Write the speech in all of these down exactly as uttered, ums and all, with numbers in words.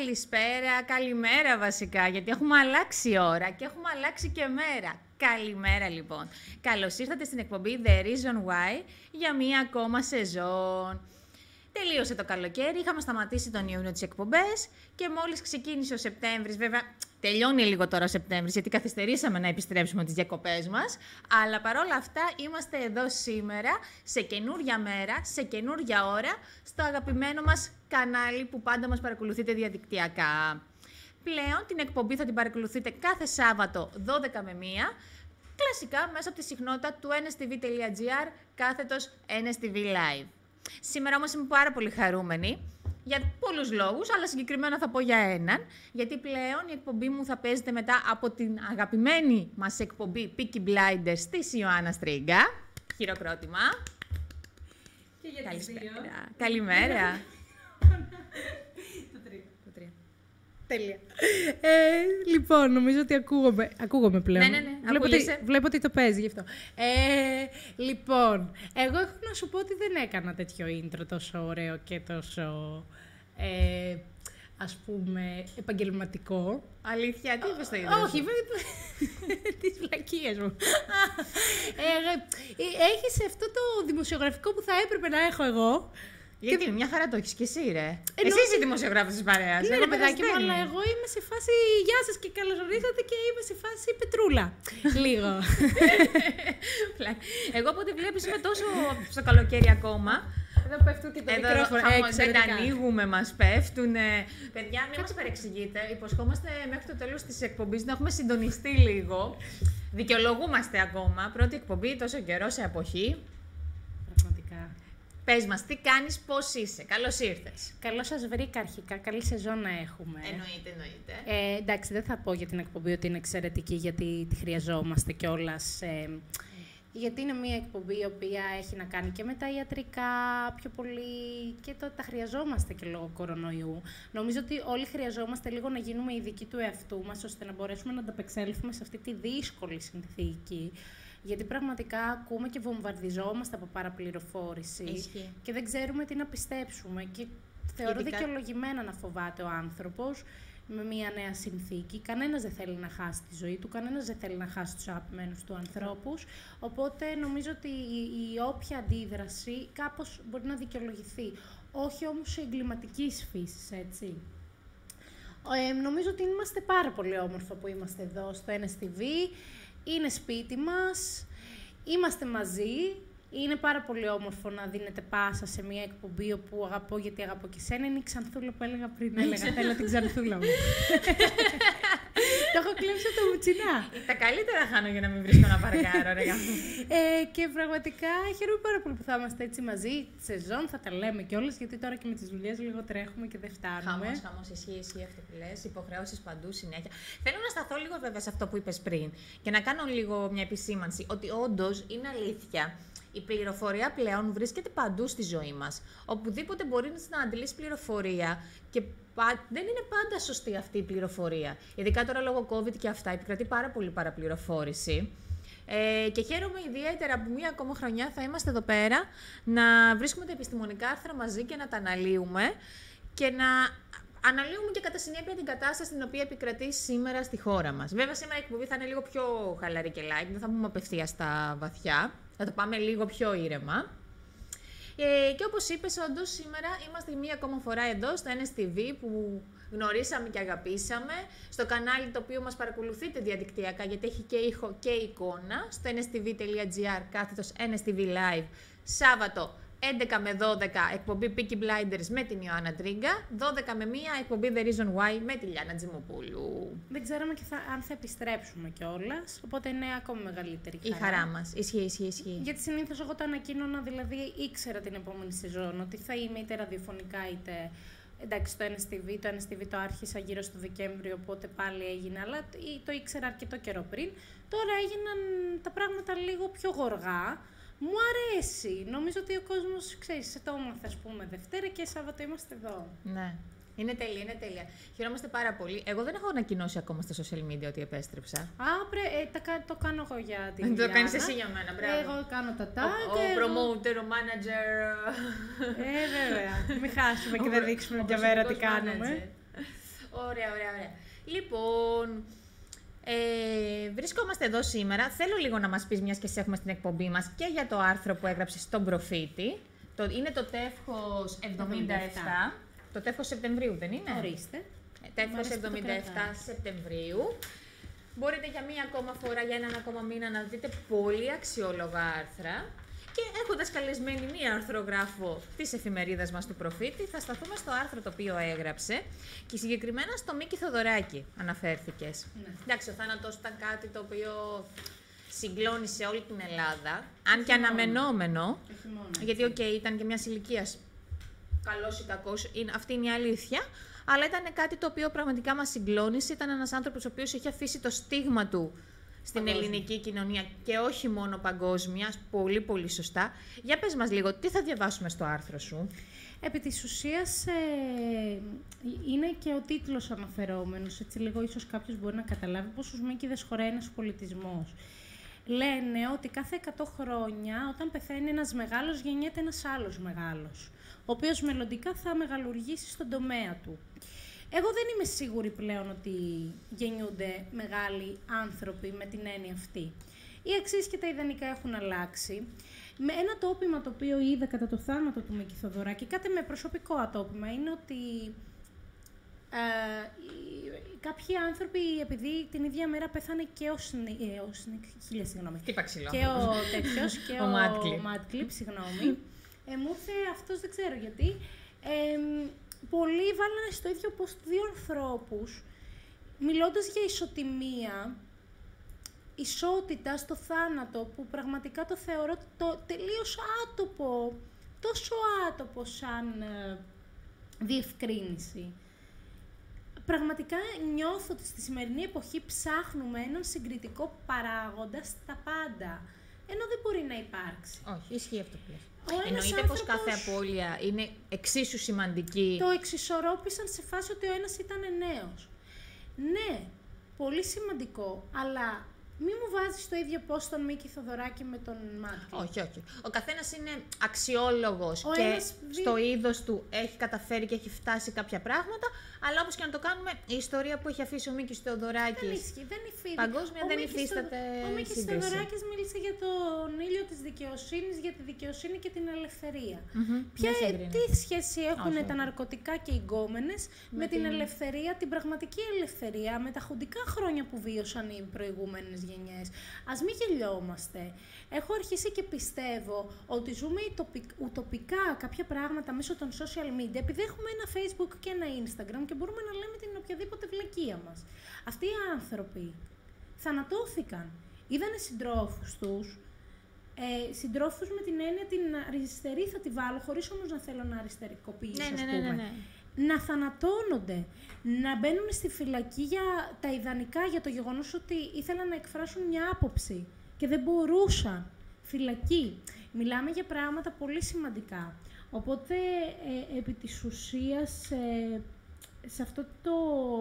καλησπέρα, καλημέρα βασικά, γιατί έχουμε αλλάξει ώρα και έχουμε αλλάξει και μέρα. Καλημέρα λοιπόν. Καλώς ήρθατε στην εκπομπή The Reason Why για μία ακόμα σεζόν. Τελείωσε το καλοκαίρι, είχαμε σταματήσει τον Ιούνιο τις εκπομπές και μόλις ξεκίνησε ο Σεπτέμβρης, βέβαια τελειώνει λίγο τώρα ο Σεπτέμβρης γιατί καθυστερήσαμε να επιστρέψουμε τις διακοπές μας, αλλά παρόλα αυτά είμαστε εδώ σήμερα, σε καινούρια μέρα, σε καινούρια ώρα, στο αγαπημένο μας κανάλι που πάντα μας παρακολουθείτε διαδικτυακά. Πλέον την εκπομπή θα την παρακολουθείτε κάθε Σάββατο δώδεκα με μία, κλασικά μέσα από τη συχνότητα του εν ες τι βι τελεία τζι άρ κάθετος εν ες τι βι Live. Σήμερα όμως είμαι πάρα πολύ χαρούμενη, για πολλούς λόγους, αλλά συγκεκριμένα θα πω για έναν, γιατί πλέον η εκπομπή μου θα παίζεται μετά από την αγαπημένη μας εκπομπή Peaky Blinders της Ιωάννα Στρίγκα. Χειροκρότημα. Και για τις δύο. Καλημέρα. Το τρία. Το τρία. Τέλεια. Ε, λοιπόν, νομίζω ότι ακούγομαι, ακούγομαι πλέον. Ναι, ναι, ναι. Βλέπω ότι, βλέπω ότι το παίζει γι' αυτό. Ε, λοιπόν, εγώ έχω να σου πω ότι δεν έκανα τέτοιο intro τόσο ωραίο και τόσο, ε, ας πούμε, επαγγελματικό. Αλήθεια, τι είπες στο ίδιο? Όχι, τις βλακίες μου. ε, έχεις αυτό το δημοσιογραφικό που θα έπρεπε να έχω εγώ. Γιατί και... μια χαρά το έχεις και εσύ, ρε. Ενώ... Εσύ είσαι δημοσιογράφος της παρέας. Ναι, ρε παιδάκι μου, αλλά εγώ είμαι σε φάση γεια σας και καλώς ορίσατε και είμαι σε φάση πετρούλα. Λίγο. Εγώ από ό,τι βλέπεις είμαι τόσο στο καλοκαίρι ακόμα. Εδώ πέφτουν και τα μικρόφωνα. Δεν τα ανοίγουμε, μας πέφτουν. Παιδιά, μην μας παρεξηγείτε. Υποσχόμαστε μέχρι το τέλος της εκπομπής να έχουμε συντονιστεί λίγο. Δικαιολογούμαστε ακόμα. Πρώτη εκπομπή, τόσο καιρό σε αποχή. Πραγματικά. Πες μας, τι κάνεις, πώς είσαι, καλώς ήρθες. Καλώς σας βρήκα αρχικά, καλή σεζόν να έχουμε. Εννοείται, εννοείται. Ε, εντάξει, δεν θα πω για την εκπομπή ότι είναι εξαιρετική, γιατί τη χρειαζόμαστε κιόλας. Ε, γιατί είναι μια εκπομπή η οποία έχει να κάνει και με τα ιατρικά πιο πολύ και το, τα χρειαζόμαστε και λόγω κορονοϊού. Νομίζω ότι όλοι χρειαζόμαστε λίγο να γίνουμε ειδικοί του εαυτού μας, ώστε να μπορέσουμε να ανταπεξέλθουμε σε αυτή τη δύσκολη συνθήκη. Γιατί πραγματικά ακούμε και βομβαρδιζόμαστε από παραπληροφόρηση. Ισχύει. Και δεν ξέρουμε τι να πιστέψουμε. Και θεωρώ Ειδικά... δικαιολογημένα να φοβάται ο άνθρωπος με μια νέα συνθήκη. Κανένας δεν θέλει να χάσει τη ζωή του, κανένας δεν θέλει να χάσει τους αγαπημένους του ανθρώπους. Οπότε νομίζω ότι η, η όποια αντίδραση κάπως μπορεί να δικαιολογηθεί. Όχι όμως εγκληματικής φύσης, έτσι. Ε, νομίζω ότι είμαστε πάρα πολύ όμορφα που είμαστε εδώ στο εν ες τι βι. Είναι σπίτι μας, είμαστε μαζί. Είναι πάρα πολύ όμορφο να δίνετε πάσα σε μια εκπομπή όπου αγαπώ γιατί αγαπώ και σένα. Είναι η Ξανθούλα που έλεγα πριν. Έλεγα, θέλω την Ξανθούλα μου. Το έχω κλέψει από το μουτσινά. Τα καλύτερα χάνω για να μην βρίσκω να παρκάρω, ρε ε, Και πραγματικά χαίρομαι πάρα πολύ που θα είμαστε έτσι μαζί. Σεζόν θα τα λέμε κιόλας, γιατί τώρα και με τις δουλειές λίγο τρέχουμε και δεν φτάνουμε. Χαμός, χαμός, ισχύει, ισχύει αυτό που λες. Υποχρεώσεις παντού, συνέχεια. Θέλω να σταθώ λίγο βέβαια σε αυτό που είπες πριν και να κάνω λίγο μια επισήμανση ότι όντως είναι αλήθεια. Η πληροφορία πλέον βρίσκεται παντού στη ζωή μας. Οπουδήποτε μπορεί να αντιλήσει πληροφορία και πα... δεν είναι πάντα σωστή αυτή η πληροφορία. Ειδικά τώρα λόγω COVID και αυτά επικρατεί πάρα πολύ παραπληροφόρηση. Ε, και χαίρομαι ιδιαίτερα που μία ακόμα χρονιά θα είμαστε εδώ πέρα να βρίσκουμε τα επιστημονικά άρθρα μαζί και να τα αναλύουμε και να αναλύουμε και κατά συνέπεια την κατάσταση την οποία επικρατεί σήμερα στη χώρα μας. Βέβαια, σήμερα η εκπομπή θα είναι λίγο πιο χαλαρή και light, δεν θα πούμε απευθείας στα βαθιά. Θα το πάμε λίγο πιο ήρεμα. Ε, και όπως είπες, όντως σήμερα είμαστε μία ακόμα φορά εδώ στο εν ες τι βι που γνωρίσαμε και αγαπήσαμε. Στο κανάλι το οποίο μας παρακολουθείτε διαδικτυακά, γιατί έχει και ήχο και εικόνα. Στο εν ες τι βι τελεία τζι άρ κάθετος εν ες τι βι Live, Σάββατο έντεκα με δώδεκα εκπομπή Peaky Blinders με την Ιωάννα Τρίγκα, δώδεκα με μία εκπομπή The Reason Why με τη Λιάννα Τζιμοπούλου. Δεν ξέραμε και θα, αν θα επιστρέψουμε κιόλας, οπότε είναι ακόμη μεγαλύτερη χαρά. Η χαρά μας. Ισχύει, ισχύει, ισχύει. Γιατί συνήθως εγώ το ανακοίνωνα, δηλαδή ήξερα την επόμενη σεζόν ότι θα είμαι είτε ραδιοφωνικά είτε. Εντάξει, το εν ες τι βι, το εν ες τι βι το άρχισα γύρω στο Δεκέμβριο, οπότε πάλι έγινε, αλλά το ήξερα αρκετό καιρό πριν. Τώρα έγιναν τα πράγματα λίγο πιο γοργά. Μου αρέσει. Νομίζω ότι ο κόσμος, ξέρεις, σε το έμαθε, ας πούμε, Δευτέρα και Σάββατο είμαστε εδώ. Ναι. Είναι τέλεια, είναι τέλεια. Χαιρόμαστε πάρα πολύ. Εγώ δεν έχω ανακοινώσει ακόμα στα social media ότι επέστρεψα. Α, πρέ, ε, τα, το κάνω εγώ για την Το κάνεις εσύ για μένα, μπράβο. Εγώ κάνω τα tag. Ο, ο promoter, ο manager. Ε, βέβαια. Μην χάσουμε και δεν δείξουμε μια μέρα τι κάνουμε. Ωραία, ωραία, ωραία. Λοιπόν, ε, βρισκόμαστε εδώ σήμερα. Θέλω λίγο να μας πεις, μιας και σε έχουμε στην εκπομπή μας, και για το άρθρο που έγραψες στον Προφήτη. Το, είναι το τεύχος εβδομήντα επτά. Το τεύχος Σεπτεμβρίου, δεν είναι? Ορίστε. Τεύχος εβδομήντα επτά Σεπτεμβρίου. Μπορείτε για μία ακόμα φορά, για έναν ακόμα μήνα, να δείτε πολύ αξιόλογα άρθρα. Και έχοντας καλεσμένη μία αρθρογράφο της εφημερίδας μας του Προφήτη, θα σταθούμε στο άρθρο το οποίο έγραψε και συγκεκριμένα στο Μίκη Θοδωράκη αναφέρθηκες. Ναι. Εντάξει, ο θάνατος ήταν κάτι το οποίο συγκλώνησε όλη την Ελλάδα, αν και αναμενόμενο, γιατί οκ, okay, ήταν και μιας ηλικίας καλός ή κακός, αυτή είναι η αλήθεια, αλλά ήταν κάτι το οποίο πραγματικά μας συγκλώνησε. Ήταν ένας άνθρωπος ο οποίος έχει αφήσει το στίγμα του στην παγκόσμια ελληνική κοινωνία και όχι μόνο παγκόσμια, πολύ πολύ σωστά. Για πες μας λίγο, τι θα διαβάσουμε στο άρθρο σου? Επί της ουσίας ε, είναι και ο τίτλος αναφερόμενος, έτσι λίγο ίσως κάποιος μπορεί να καταλάβει πόσους Μίκηδες χωράει ένας πολιτισμός. Λένε ότι κάθε εκατό χρόνια όταν πεθαίνει ένας μεγάλος γεννιέται ένας άλλος μεγάλος, ο οποίος μελλοντικά θα μεγαλουργήσει στον τομέα του. Εγώ δεν είμαι σίγουρη πλέον ότι γεννιούνται μεγάλοι άνθρωποι με την έννοια αυτή. Οι αξίες και τα ιδανικά έχουν αλλάξει. Με ένα τόπιμα το οποίο είδα κατά το θάνατο του Μίκη Θοδωράκη, κάτι με προσωπικό ατόπιμα, είναι ότι ε, κάποιοι άνθρωποι, επειδή την ίδια μέρα πέθανε και ο Σνικ, ε, ο Σνικ, χίλια συγγνώμη, τι παξιλό, και ο τέτοιος, και ο, ο Μάτκλιπ, συγγνώμη, ε, μου ήρθε αυτός, δεν ξέρω γιατί, ε, πολλοί βάλανε στο ίδιο post δύο ανθρώπους, μιλώντας για ισοτιμία, ισότητα στο θάνατο, που πραγματικά το θεωρώ το τελείως άτοπο, τόσο άτοπο σαν ε, διευκρίνηση. Πραγματικά νιώθω ότι στη σημερινή εποχή ψάχνουμε έναν συγκριτικό παράγοντα στα πάντα, ενώ δεν μπορεί να υπάρξει. Όχι, ισχύει αυτό που λες. Εννοείται άνθρωπος... πως κάθε απώλεια είναι εξίσου σημαντική. Το εξισορρόπησαν σε φάση ότι ο ένας ήταν νέος. Ναι, πολύ σημαντικό, αλλά μη μου βάζεις το ίδιο πώς τον Μίκη Θοδωράκη με τον Μάτκλιπ. Όχι, όχι. Ο καθένας είναι αξιόλογος ο και ένας... στο είδος του έχει καταφέρει και έχει φτάσει κάποια πράγματα, αλλά όπως και να το κάνουμε, η ιστορία που έχει αφήσει ο Μίκης Θοδωράκης δεν ισχύει, δεν υφίσταται. Παγκόσμια ο δεν υφίσταται Ο Μίκης Θοδωράκης μίλησε για τον ήλιο της δικαιοσύνης, για τη δικαιοσύνη και την ελευθερία. Mm-hmm. Ποια, τι σχέση έχουν όχι, τα ναρκωτικά και οι γκόμενες με, με την, την ελευθερία, την πραγματική ελευθερία, με τα χουντικά χρόνια που βίωσαν οι προηγούμενες γενιές. Ας μην γελιόμαστε. Έχω αρχίσει και πιστεύω ότι ζούμε ουτοπικά κάποια πράγματα μέσω των social media, επειδή έχουμε ένα Facebook και ένα Instagram και μπορούμε να λέμε την οποιαδήποτε βλακεία μας. Αυτοί οι άνθρωποι θανατώθηκαν. Είδανε συντρόφους τους, ε, συντρόφους με την έννοια την αριστερή θα τη βάλω, χωρίς όμως να θέλω να αριστερικοποιήσω, ναι, ας ναι, πούμε. ναι, ναι, ναι. Να θανατώνονται, να μπαίνουν στη φυλακή για τα ιδανικά, για το γεγονός ότι ήθελαν να εκφράσουν μια άποψη και δεν μπορούσαν. Φυλακή. Μιλάμε για πράγματα πολύ σημαντικά. Οπότε, ε, επί της ουσίας, ε, σε αυτό το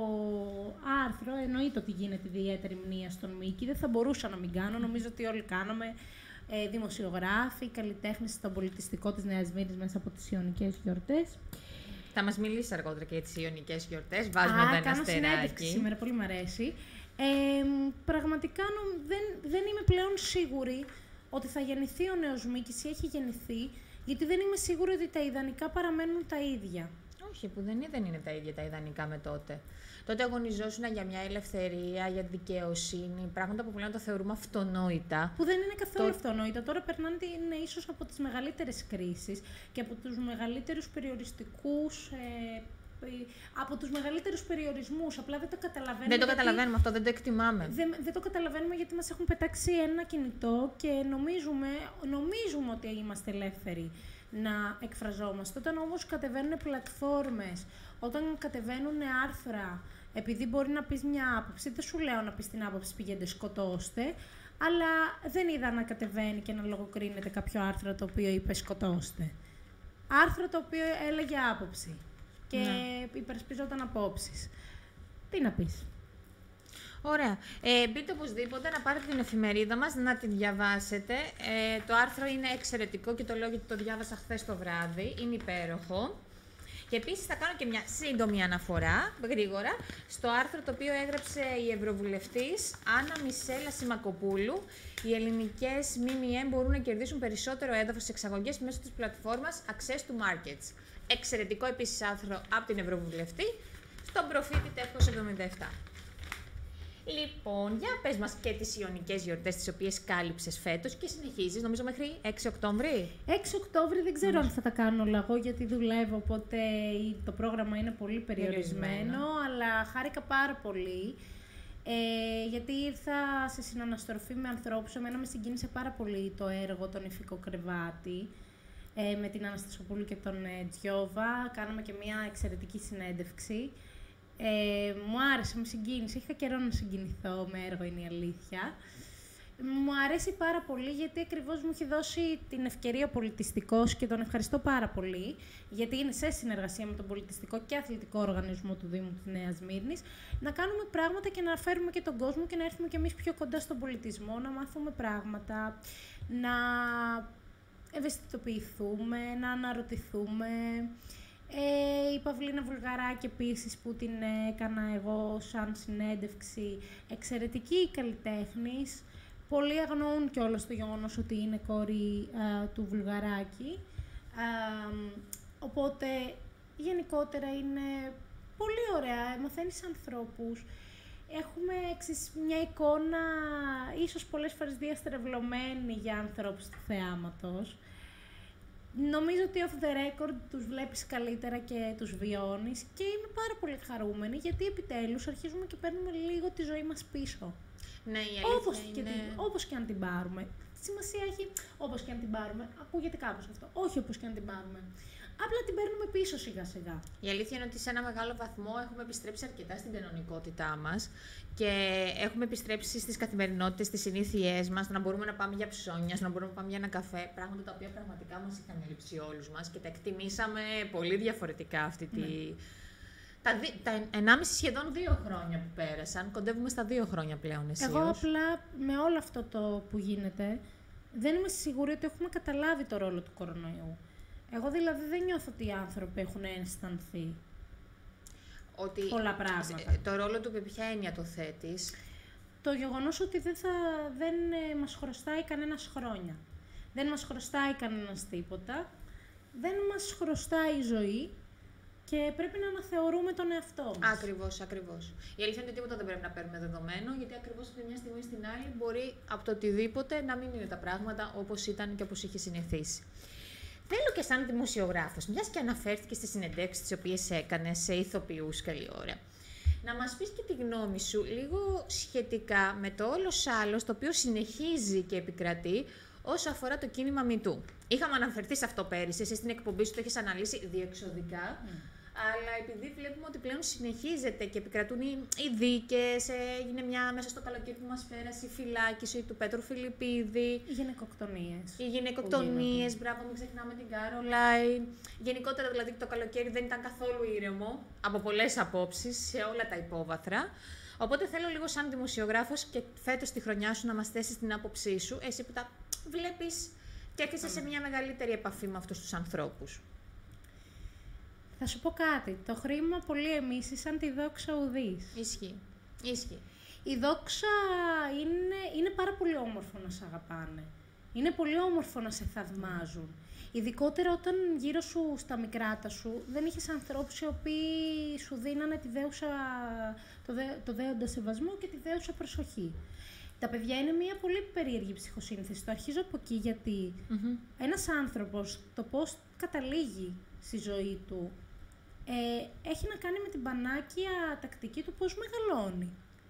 άρθρο, εννοείται ότι γίνεται ιδιαίτερη μνήα στον Μίκη, δεν θα μπορούσα να μην κάνω, νομίζω ότι όλοι κάναμε, ε, δημοσιογράφοι, καλλιτέχνες στον πολιτιστικό της Νέας Μύρνης μέσα από τις Ιωνικές γιορτές. Θα μας μιλήσεις αργότερα και για τις Ιωνικές γιορτές, βάζουμε εδώ ένα αστεράκι. Κάνω συνέντευξη σήμερα, πολύ μου αρέσει. Ε, πραγματικά νο, δεν, δεν είμαι πλέον σίγουρη ότι θα γεννηθεί ο νέος Μίκης ή έχει γεννηθεί, γιατί δεν είμαι σίγουρη ότι τα ιδανικά παραμένουν τα ίδια. Όχι, που δεν είναι, δεν είναι τα ίδια τα ιδανικά με τότε. Τότε αγωνιζόσουν για μια ελευθερία, για δικαιοσύνη, πράγματα που πλέον το θεωρούμε αυτονόητα. Που δεν είναι καθόλου το... αυτονόητα. Τώρα περνάνε είναι ίσως από τις μεγαλύτερες κρίσεις και από τους μεγαλύτερους περιοριστικούς. Ε, από τους μεγαλύτερους περιορισμούς. Απλά δεν το καταλαβαίνουμε. Δεν το γιατί... καταλαβαίνουμε αυτό, δεν το εκτιμάμε. Δεν, δεν το καταλαβαίνουμε γιατί μας έχουν πετάξει ένα κινητό και νομίζουμε, νομίζουμε ότι είμαστε ελεύθεροι να εκφραζόμαστε. Όταν όμως κατεβαίνουν πλατφόρμες, όταν κατεβαίνουν άρθρα, επειδή μπορεί να πεις μια άποψη, δεν σου λέω να πεις την άποψη πηγαίνετε σκοτώστε, αλλά δεν είδα να κατεβαίνει και να λογοκρίνεται κάποιο άρθρο το οποίο είπε σκοτώστε. Άρθρο το οποίο έλεγε άποψη και ναι. υπερασπιζόταν απόψεις. Τι να πεις. Ωραία. Ε, μπείτε οπωσδήποτε να πάρετε την εφημερίδα μας, να την διαβάσετε. Ε, το άρθρο είναι εξαιρετικό και το λέω γιατί το διάβασα χθες το βράδυ. Είναι υπέροχο. Και επίσης θα κάνω και μια σύντομη αναφορά, γρήγορα, στο άρθρο το οποίο έγραψε η Ευρωβουλευτής Άννα Μισέλα Σιμακοπούλου. Οι ελληνικές ΜΜΕ μπορούν να κερδίσουν περισσότερο έδαφος στις εξαγωγές μέσω της πλατφόρμας Access to Markets. Εξαιρετικό επίσης άρθρο από την Ευρωβουλευτή, στον προφήτη Τεύχος εβδομήντα επτά. Λοιπόν, για πες μας και τις ιωνικές γιορτές τις οποίες κάλυψες φέτος και συνεχίζεις, νομίζω μέχρι έξι Οκτώβρη. έξι Οκτώβρη δεν ξέρω mm. αν θα τα κάνω όλα εγώ, γιατί δουλεύω, οπότε το πρόγραμμα είναι πολύ περιορισμένο, περιορισμένο. Αλλά χάρηκα πάρα πολύ, ε, γιατί ήρθα σε συναναστροφή με ανθρώπους. Εμένα με συγκίνησε πάρα πολύ το έργο «Τον Ηφικό Κρεβάτι», ε, με την Αναστασοπούλου και τον ε, Τζιόβα. Κάναμε και μια εξαιρετική συνέντευξη. Ε, μου άρεσε, μου συγκίνησε. Είχα καιρό να συγκινηθώ με έργο, είναι η αλήθεια. Μου αρέσει πάρα πολύ, γιατί ακριβώς μου έχει δώσει την ευκαιρία ο πολιτιστικός και τον ευχαριστώ πάρα πολύ, γιατί είναι σε συνεργασία με τον πολιτιστικό και αθλητικό οργανισμό του Δήμου της Νέας Μύρνης, να κάνουμε πράγματα και να φέρουμε και τον κόσμο και να έρθουμε κι εμείς πιο κοντά στον πολιτισμό, να μάθουμε πράγματα, να ευαισθητοποιηθούμε, να αναρωτηθούμε. Ε, η Παυλίνα Βουλγαράκη επίσης, που την έκανα εγώ σαν συνέντευξη, εξαιρετική καλλιτέχνης. Πολλοί αγνοούν κιόλας το γεγονός ότι είναι κόρη α, του Βουλγαράκη. Α, οπότε, γενικότερα είναι πολύ ωραία. Μαθαίνεις ανθρώπους. Έχουμε εξής, μια εικόνα, ίσως πολλές φορές διαστρεβλωμένη για ανθρώπους του θεάματος. Νομίζω ότι off the record τους βλέπεις καλύτερα και τους βιώνεις και είμαι πάρα πολύ χαρούμενη, γιατί επιτέλους αρχίζουμε και παίρνουμε λίγο τη ζωή μας πίσω. Ναι, η αλήθεια όπως, είναι... και την, όπως και αν την πάρουμε. Σημασία έχει όπως και αν την πάρουμε. Ακούγεται κάπως αυτό. Όχι όπως και αν την πάρουμε. Απλά την παίρνουμε πίσω σιγά σιγά. Η αλήθεια είναι ότι σε ένα μεγάλο βαθμό έχουμε επιστρέψει αρκετά στην κανονικότητά μας και έχουμε επιστρέψει στις καθημερινότητες, στις συνήθειές μας, στο να μπορούμε να πάμε για ψώνια, στο να μπορούμε να πάμε για ένα καφέ, πράγματα τα οποία πραγματικά μας είχαν λείψει όλους μας και τα εκτιμήσαμε πολύ διαφορετικά αυτή τη... Ναι. Τα, δι... τα ενάμιση σχεδόν δύο χρόνια που πέρασαν, κοντεύουμε στα δύο χρόνια πλέον αισίως. Εγώ απλά με όλο αυτό το που γίνεται, δεν είμαι σίγουρη ότι έχουμε καταλάβει το ρόλο του κορονοϊού. Εγώ δηλαδή δεν νιώθω ότι οι άνθρωποι έχουν αισθανθεί ότι πολλά πράγματα. Το ρόλο του, με ποια έννοια το θέτεις? Το γεγονός ότι δεν, θα, δεν ε, μας χρωστάει κανένας χρόνια. Δεν μας χρωστάει κανένας τίποτα. Δεν μας χρωστάει η ζωή και πρέπει να αναθεωρούμε τον εαυτό μας. Ακριβώς, ακριβώς. Η αλήθεια είναι ότι τίποτα δεν πρέπει να παίρνουμε δεδομένο, γιατί ακριβώς από μια στιγμή στην άλλη μπορεί από το οτιδήποτε να μην είναι τα πράγματα όπως ήταν και όπως είχε συνηθίσει. Θέλω και σαν δημοσιογράφος, μιας και αναφέρθηκε στις συνεντεύξεις τις οποίες έκανες σε ηθοποιούς, καλή ώρα, να μας πεις και τη γνώμη σου λίγο σχετικά με το όλος άλλος το οποίο συνεχίζει και επικρατεί όσο αφορά το κίνημα MeToo. Είχαμε αναφερθεί σε αυτό πέρυσι, εσύ στην εκπομπή σου το έχεις αναλύσει διεξοδικά, mm. αλλά επειδή βλέπουμε ότι πλέον συνεχίζεται και επικρατούν οι, οι δίκες, έγινε μια μέσα στο καλοκαίρι που μας πέρασε η φυλάκιση του Πέτρου Φιλιππίδη. Οι γυναικοκτονίες. Οι γυναικοκτονίες, μπράβο, μην ξεχνάμε την Κάρολάιν. Γενικότερα δηλαδή το καλοκαίρι δεν ήταν καθόλου ήρεμο, από πολλές απόψεις, σε όλα τα υπόβαθρα. Οπότε θέλω λίγο σαν δημοσιογράφος και φέτος τη χρονιά σου να μας θέσεις την άποψή σου, εσύ που τα βλέπεις και έρχεσαι mm. σε μια μεγαλύτερη επαφή με αυτούς τους ανθρώπους. Θα σου πω κάτι. Το χρήμα πολύ εμείς σαν τη δόξα ουδής. Ισχύει. Ισχύει. Η δόξα είναι, είναι πάρα πολύ όμορφο να σε αγαπάνε. Είναι πολύ όμορφο να σε θαυμάζουν. Ειδικότερα όταν γύρω σου στα μικράτα σου δεν είχες ανθρώπους οι οποίοι σου δίνανε τη δέουσα, το, δέ, το δέοντα σεβασμό και τη δέουσα προσοχή. Τα παιδιά είναι μια πολύ περίεργη ψυχοσύνθεση. Το αρχίζω από εκεί, γιατί mm-hmm. ένας άνθρωπος, το πώς καταλήγει στη ζωή του, ε, έχει να κάνει με την πανάκια τακτική του πώς μεγαλώνει.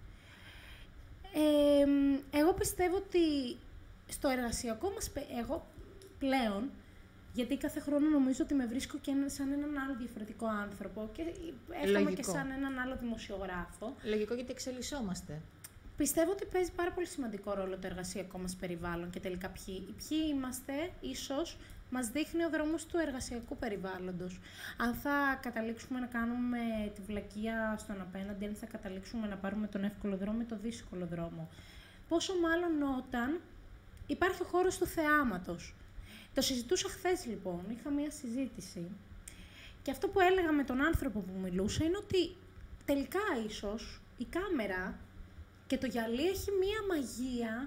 Ε, εγώ πιστεύω ότι στο εργασιακό μας, εγώ πλέον, γιατί κάθε χρόνο νομίζω ότι με βρίσκω και σαν έναν άλλο διαφορετικό άνθρωπο και έρχομαι και σαν έναν άλλο δημοσιογράφο. Λογικό, γιατί εξελισσόμαστε. Πιστεύω ότι παίζει πάρα πολύ σημαντικό ρόλο το εργασιακό μας περιβάλλον και τελικά ποιοι, ποιοι είμαστε, ίσως μας δείχνει ο δρόμος του εργασιακού περιβάλλοντος. Αν θα καταλήξουμε να κάνουμε τη βλακεία στον απέναντι, αν θα καταλήξουμε να πάρουμε τον εύκολο δρόμο ή τον δύσκολο δρόμο. Πόσο μάλλον όταν υπάρχει ο χώρος του θεάματος. Το συζητούσα χθες λοιπόν, είχα μία συζήτηση Και αυτό που έλεγα με τον άνθρωπο που μιλούσε είναι ότι τελικά ίσως η κάμερα και το γυαλί έχει μία μαγεία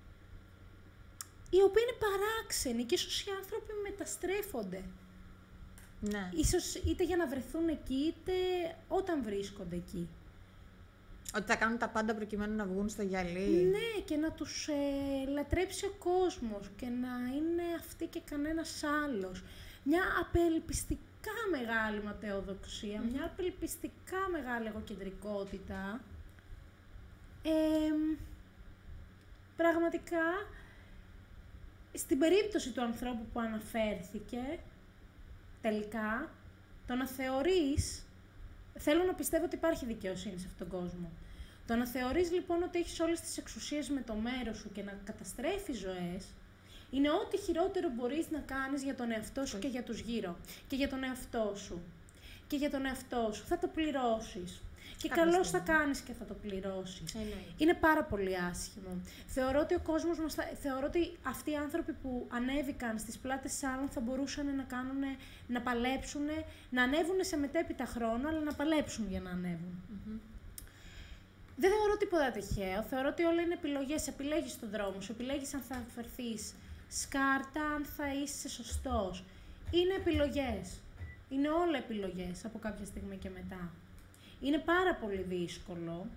η οποία είναι παράξενη και ίσως οι άνθρωποι μεταστρέφονται. Ναι. Ίσως είτε για να βρεθούν εκεί, είτε όταν βρίσκονται εκεί. Ότι θα κάνουν τα πάντα προκειμένου να βγουν στο γυαλί. Ναι, και να τους ε, λατρέψει ο κόσμος και να είναι αυτοί και κανένας άλλος. Μια απελπιστικά μεγάλη ματαιοδοξία, mm. μια απελπιστικά μεγάλη εγωκεντρικότητα. Ε, πραγματικά, στην περίπτωση του ανθρώπου που αναφέρθηκε, τελικά, το να θεωρείς, θέλω να πιστεύω ότι υπάρχει δικαιοσύνη σε αυτόν τον κόσμο. Το να θεωρείς λοιπόν ότι έχεις όλες τις εξουσίες με το μέρος σου και να καταστρέφεις ζωές, είναι ό,τι χειρότερο μπορείς να κάνεις για τον εαυτό σου και για τους γύρω. Και για τον εαυτό σου. Και για τον εαυτό σου. Θα το πληρώσεις. Και καλώς θα κάνεις και θα το πληρώσεις. Ε, ναι. Είναι πάρα πολύ άσχημο. Θεωρώ ότι ο κόσμος μας θα... Θεωρώ ότι αυτοί οι άνθρωποι που ανέβηκαν στις πλάτες άλλων θα μπορούσαν να κάνουν, να παλέψουν, να ανέβουν σε μετέπειτα χρόνο, αλλά να παλέψουν για να ανέβουν. Mm-hmm. Δεν θεωρώ τίποτα τυχαίο. Θεωρώ ότι όλα είναι επιλογές. Επιλέγεις τον δρόμο σου, επιλέγεις αν θα φερθείς σκάρτα, αν θα είσαι σωστός. Είναι επιλογές. Είναι όλα επιλογές από κάποια στιγμή και μετά. Είναι πάρα πολύ δύσκολο.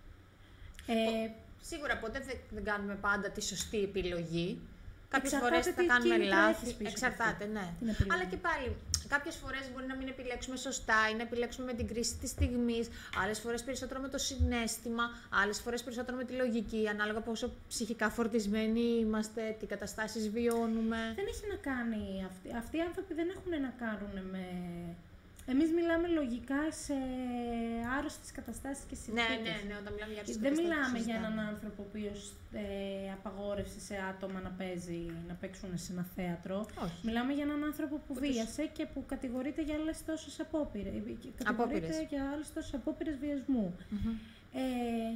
Ε, Σίγουρα ποτέ δεν, δεν κάνουμε πάντα τη σωστή επιλογή. Κάποιες φορές θα κάνουμε λάθη. Εξαρτάται, ναι. Αλλά και πάλι, κάποιες φορές μπορεί να μην επιλέξουμε σωστά ή να επιλέξουμε με την κρίση της στιγμής. Άλλες φορές περισσότερο με το συναίσθημα. Άλλες φορές περισσότερο με τη λογική. Ανάλογα πόσο ψυχικά φορτισμένοι είμαστε, τι καταστάσεις βιώνουμε. Δεν έχει να κάνει. Αυτοί, αυτοί οι άνθρωποι δεν έχουν να κάνουν με. Εμείς μιλάμε λογικά σε άρρωστες καταστάσεις και συνθήκες. Ναι, ναι, ναι, όταν μιλάμε για άρρωστες Δεν καταστάσεις. μιλάμε για έναν άνθρωπο ο οποίος ε, απαγόρευσε σε άτομα να, παίζει, να παίξουν σε ένα θέατρο. Όχι. Μιλάμε για έναν άνθρωπο που, που βίασε τους... και που κατηγορείται για άλλες τόσες απόπειρες. Κατηγορείται για άλλες τόσες απόπειρες βιασμού. Mm-hmm. Ε,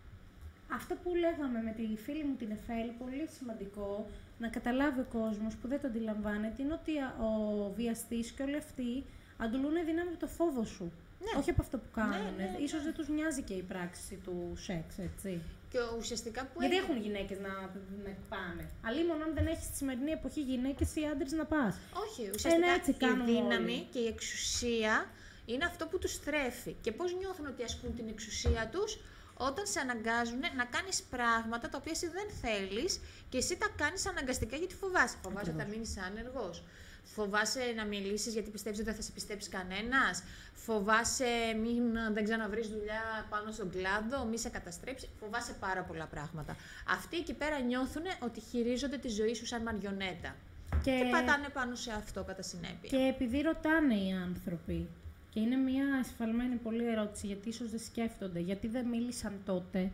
αυτό που λέγαμε με τη φίλη μου την Εφέλη, πολύ σημαντικό να καταλάβει ο κόσμος που δεν το αντιλαμβάνεται, είναι ότι ο βιαστής και όλοι αυτοί αντουλούν δύναμη από το φόβο σου. Ναι. Όχι από αυτό που κάνουν. Ναι, ναι, ναι. Ίσως δεν τους νοιάζει και η πράξη του σεξ, έτσι. Και ουσιαστικά που Γιατί έχει... έχουν γυναίκες να, να πάνε. Αλλήμον αν δεν έχεις στη σημερινή εποχή γυναίκες ή άντρες να πας. Όχι, ουσιαστικά ε, έτσι η δύναμη όλοι. Και η εξουσία είναι αυτό που τους θρέφει. Και πώς νιώθουν ότι ασκούν την εξουσία τους όταν σε αναγκάζουν να κάνεις πράγματα τα οποία εσύ δεν θέλεις και εσύ τα κάνεις αναγκαστικά γιατί φοβάσαι. Φοβάσαι ότι θα μείνεις άνεργος. Φοβάσαι να μιλήσεις γιατί πιστεύεις ότι δεν θα σε πιστέψει κανένας. Φοβάσαι μην δεν ξαναβρεις δουλειά πάνω στον κλάδο, μη σε καταστρέψει. Φοβάσαι πάρα πολλά πράγματα. Αυτοί εκεί πέρα νιώθουν ότι χειρίζονται τη ζωή σου σαν μαριονέτα. Και, και πατάνε πάνω σε αυτό κατά συνέπεια. Και επειδή ρωτάνε οι άνθρωποι, και είναι μια ασφαλμένη πολύ ερώτηση, γιατί ίσως δεν σκέφτονται, γιατί δεν μίλησαν τότε.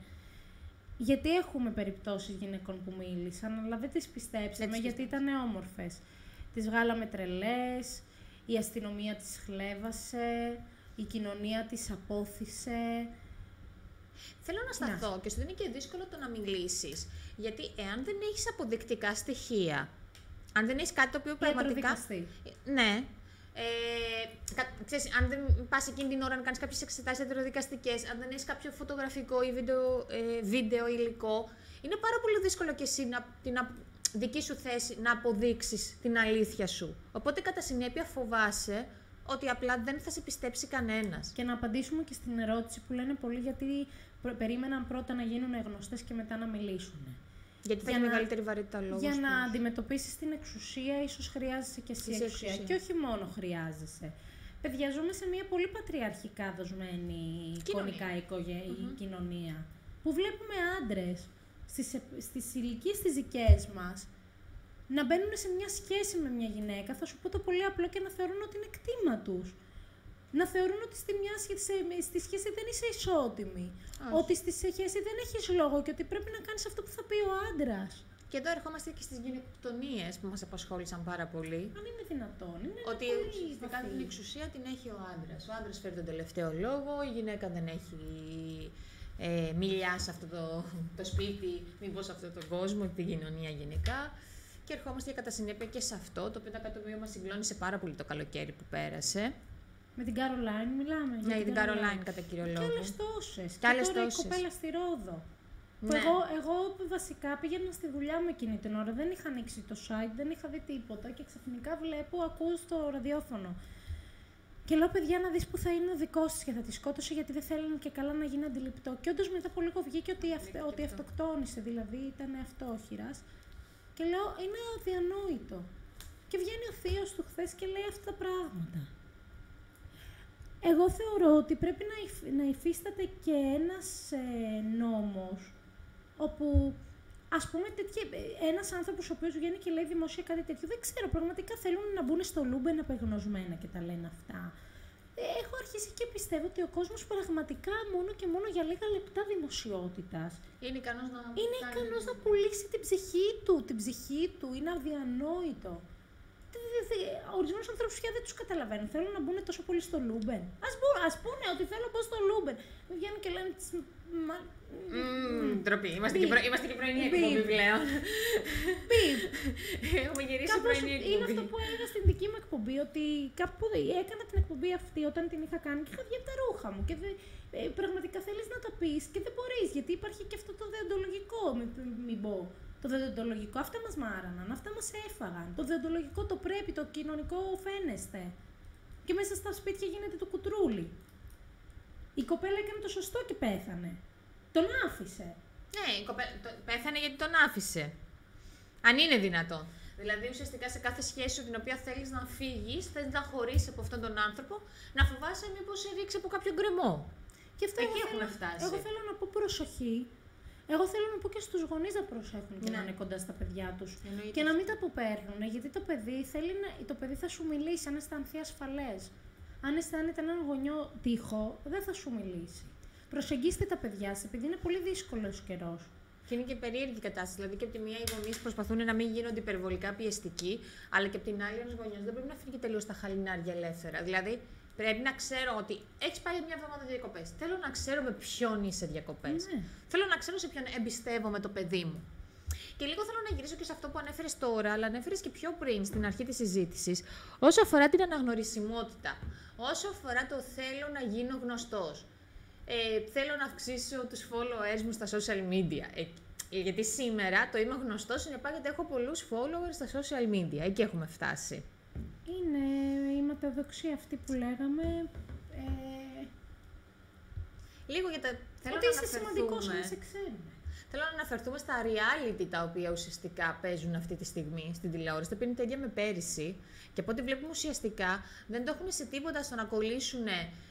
Γιατί έχουμε περιπτώσεις γυναικών που μίλησαν, αλλά δεν τις πιστέψαμε, δεν γιατί ήταν όμορφες. Τις βγάλαμε τρελές, η αστυνομία τις χλέβασε, η κοινωνία τις απόθυσε. Θέλω να σταθώ να. Και σου είναι και δύσκολο το να μιλήσεις. Γιατί εάν δεν έχεις αποδεικτικά στοιχεία, αν δεν έχεις κάτι το οποίο πραγματικά... Ναι. Ε, κα, ξέρεις, αν δεν πας εκείνη την ώρα να κάνεις κάποιες εξετάσεις ιατροδικαστικές, αν δεν έχεις κάποιο φωτογραφικό ή βίντεο, ε, βίντεο υλικό, είναι πάρα πολύ δύσκολο και εσύ να την δική σου θέση να αποδείξεις την αλήθεια σου. Οπότε κατά συνέπεια φοβάσαι ότι απλά δεν θα σε πιστέψει κανένας. Και να απαντήσουμε και στην ερώτηση που λένε πολλοί γιατί περίμεναν πρώτα να γίνουν γνωστές και μετά να μιλήσουν. Γιατί θα έχει μεγαλύτερη βαρύτητα λόγος. Για να αντιμετωπίσεις την εξουσία, ίσως χρειάζεσαι και εσύ εξουσία. εξουσία. Και όχι μόνο χρειάζεσαι. Παιδιά, ζούμε σε μια πολύ πατριαρχικά δοσμένη εικονικά mm-hmm. κοινωνία. Που βλέπουμε άντρες στις, στις ηλικίες τις δικές μας να μπαίνουν σε μια σχέση με μια γυναίκα, θα σου πω το πολύ απλό, και να θεωρούν ότι είναι κτήμα τους. Να θεωρούν ότι στη, μια σχέση, στη σχέση δεν είσαι ισότιμη. Όχι. Ότι στη σχέση δεν έχεις λόγο και ότι πρέπει να κάνεις αυτό που θα πει ο άντρας. Και εδώ ερχόμαστε και στις γυναικοκτονίες που μας απασχόλησαν πάρα πολύ. Αν είναι δυνατόν. Είναι ότι ουσιαστικά την εξουσία την έχει ο άντρας. Ο άντρας φέρει τον τελευταίο λόγο, η γυναίκα δεν έχει ε, μιλιά σε αυτό το, το σπίτι, μήπως σε αυτόν τον κόσμο, την κοινωνία γενικά. Και ερχόμαστε κατά συνέπεια και σε αυτό, το οποίο το οποίο μας συγκλώνησε πάρα πολύ το καλοκαίρι που πέρασε. Με την Καρολάιν μιλάμε. Ναι, για την Καρολάιν κατά κύριο λόγο. Και άλλες τόσες. Και άλλες τώρα τόσες. η κοπέλα στη Ρόδο. Ναι. Εγώ, εγώ βασικά πήγαινα στη δουλειά μου εκείνη την ώρα. Δεν είχα ανοίξει το site, δεν είχα δει τίποτα και ξαφνικά βλέπω, ακούω στο ραδιόφωνο. Και λέω, παιδιά, να δεις που θα είναι ο δικός της και θα τη σκότωσε γιατί δεν θέλουν και καλά να γίνει αντιληπτό. Και όντως μετά από λίγο βγήκε ότι, αυτε, ότι αυτοκτόνησε, δηλαδή ήταν αυτόχειρας. Και λέω, είναι αδιανόητο. Και βγαίνει ο θείος του χθες και λέει αυτά τα πράγματα. Εγώ θεωρώ ότι πρέπει να, υφ, να υφίσταται και ένας ε, νόμος, όπου, ας πούμε, τέτοια, ένας άνθρωπος ο οποίος βγαίνει και λέει δημόσια κάτι τέτοιο, δεν ξέρω, πραγματικά θέλουν να μπουν στο Λούμπεν απεγνωσμένα και τα λένε αυτά. Έχω αρχίσει και πιστεύω ότι ο κόσμος πραγματικά μόνο και μόνο για λίγα λεπτά δημοσιότητας είναι ικανός να, είναι ικανός να πουλήσει την ψυχή του, την ψυχή του, είναι αδιανόητο. Ορισμένους ανθρώπους πια δεν τους καταλαβαίνουν. Θέλουν να μπουν τόσο πολύ στο Λούμπεν. Ας, μπουν, ας πούνε ότι θέλω να πω στο Λούμπεν. Μην βγαίνουν και λένε. Μα... Mm, ντροπή. Είμαστε, και προ... Είμαστε και πρωινή εκπομπή πλέον. Πιπ. Έχουμε γυρίσει Κάπως πρωινή εκπομπή. είναι αυτό που έλεγα στην δική μου εκπομπή, ότι κάπου έκανα την εκπομπή αυτή όταν την είχα κάνει και είχα βγει από τα ρούχα μου. Και δε, ε, πραγματικά θέλεις να τα πεις και δεν μπορείς, γιατί υπάρχει και αυτό το δεοντολογικό, μην, μην πω. Το δεοντολογικό, αυτά μας μάραναν, αυτά μας έφαγαν. Το δεοντολογικό το πρέπει, το κοινωνικό φαίνεστε. Και μέσα στα σπίτια γίνεται το κουτρούλι. Η κοπέλα έκανε το σωστό και πέθανε. Τον άφησε. Ναι, η κοπέλα το... πέθανε γιατί τον άφησε. Αν είναι δυνατόν. Δηλαδή, ουσιαστικά σε κάθε σχέση την οποία θέλεις να φύγεις, θέλεις να χωρίσεις από αυτόν τον άνθρωπο, να φοβάσαι μήπως σε ρίξει από κάποιο γκρεμό. Και αυτό εκεί εγώ έχουμε θέλω, φτάσει. Εγώ θέλω να πω προσοχή. Εγώ θέλω να πω και στους γονείς να προσέχουν και ναι. να είναι κοντά στα παιδιά τους. Εννοείται. Και να μην τα αποπέρνουν, γιατί το παιδί, θέλει να, το παιδί θα σου μιλήσει αν αισθανθεί ασφαλές. Αν αισθάνεται έναν γονιό τείχο, δεν θα σου μιλήσει. Προσεγγίστε τα παιδιά σας, επειδή είναι πολύ δύσκολος καιρός. Και είναι και περίεργη η κατάσταση. Δηλαδή, και από τη μία οι γονείς προσπαθούν να μην γίνονται υπερβολικά πιεστικοί, αλλά και από την άλλη ένας γονιός δεν πρέπει να φύγει τελείως στα χαλινάρια ελεύθερα. Δηλαδή, πρέπει να ξέρω ότι έχεις πάει μια εβδομάδα διακοπές. Θέλω να ξέρω με ποιον είσαι διακοπές. Ναι. Θέλω να ξέρω σε ποιον εμπιστεύομαι το παιδί μου. Και λίγο θέλω να γυρίσω και σε αυτό που ανέφερες τώρα, αλλά ανέφερες και πιο πριν, στην αρχή της συζήτησης, όσο αφορά την αναγνωρισιμότητα, όσο αφορά το θέλω να γίνω γνωστός. Ε, θέλω να αυξήσω τους followers μου στα social media. Ε, γιατί σήμερα το είμαι γνωστός συνεπάγεται έχω πολλούς followers στα social media. Εκεί έχουμε φτάσει. Είναι η ματαιοδοξία αυτή που λέγαμε. Ε... Λίγο για τα... Θέλω ότι να είσαι σημαντικός να σε ξέρουμε. Θέλω να αναφερθούμε στα reality τα οποία ουσιαστικά παίζουν αυτή τη στιγμή στην τηλεόραση. Τα πίνουν τα ίδια με πέρυσι. Και από ό,τι βλέπουμε ουσιαστικά δεν το έχουν σε τίποτα στο να κολλήσουν.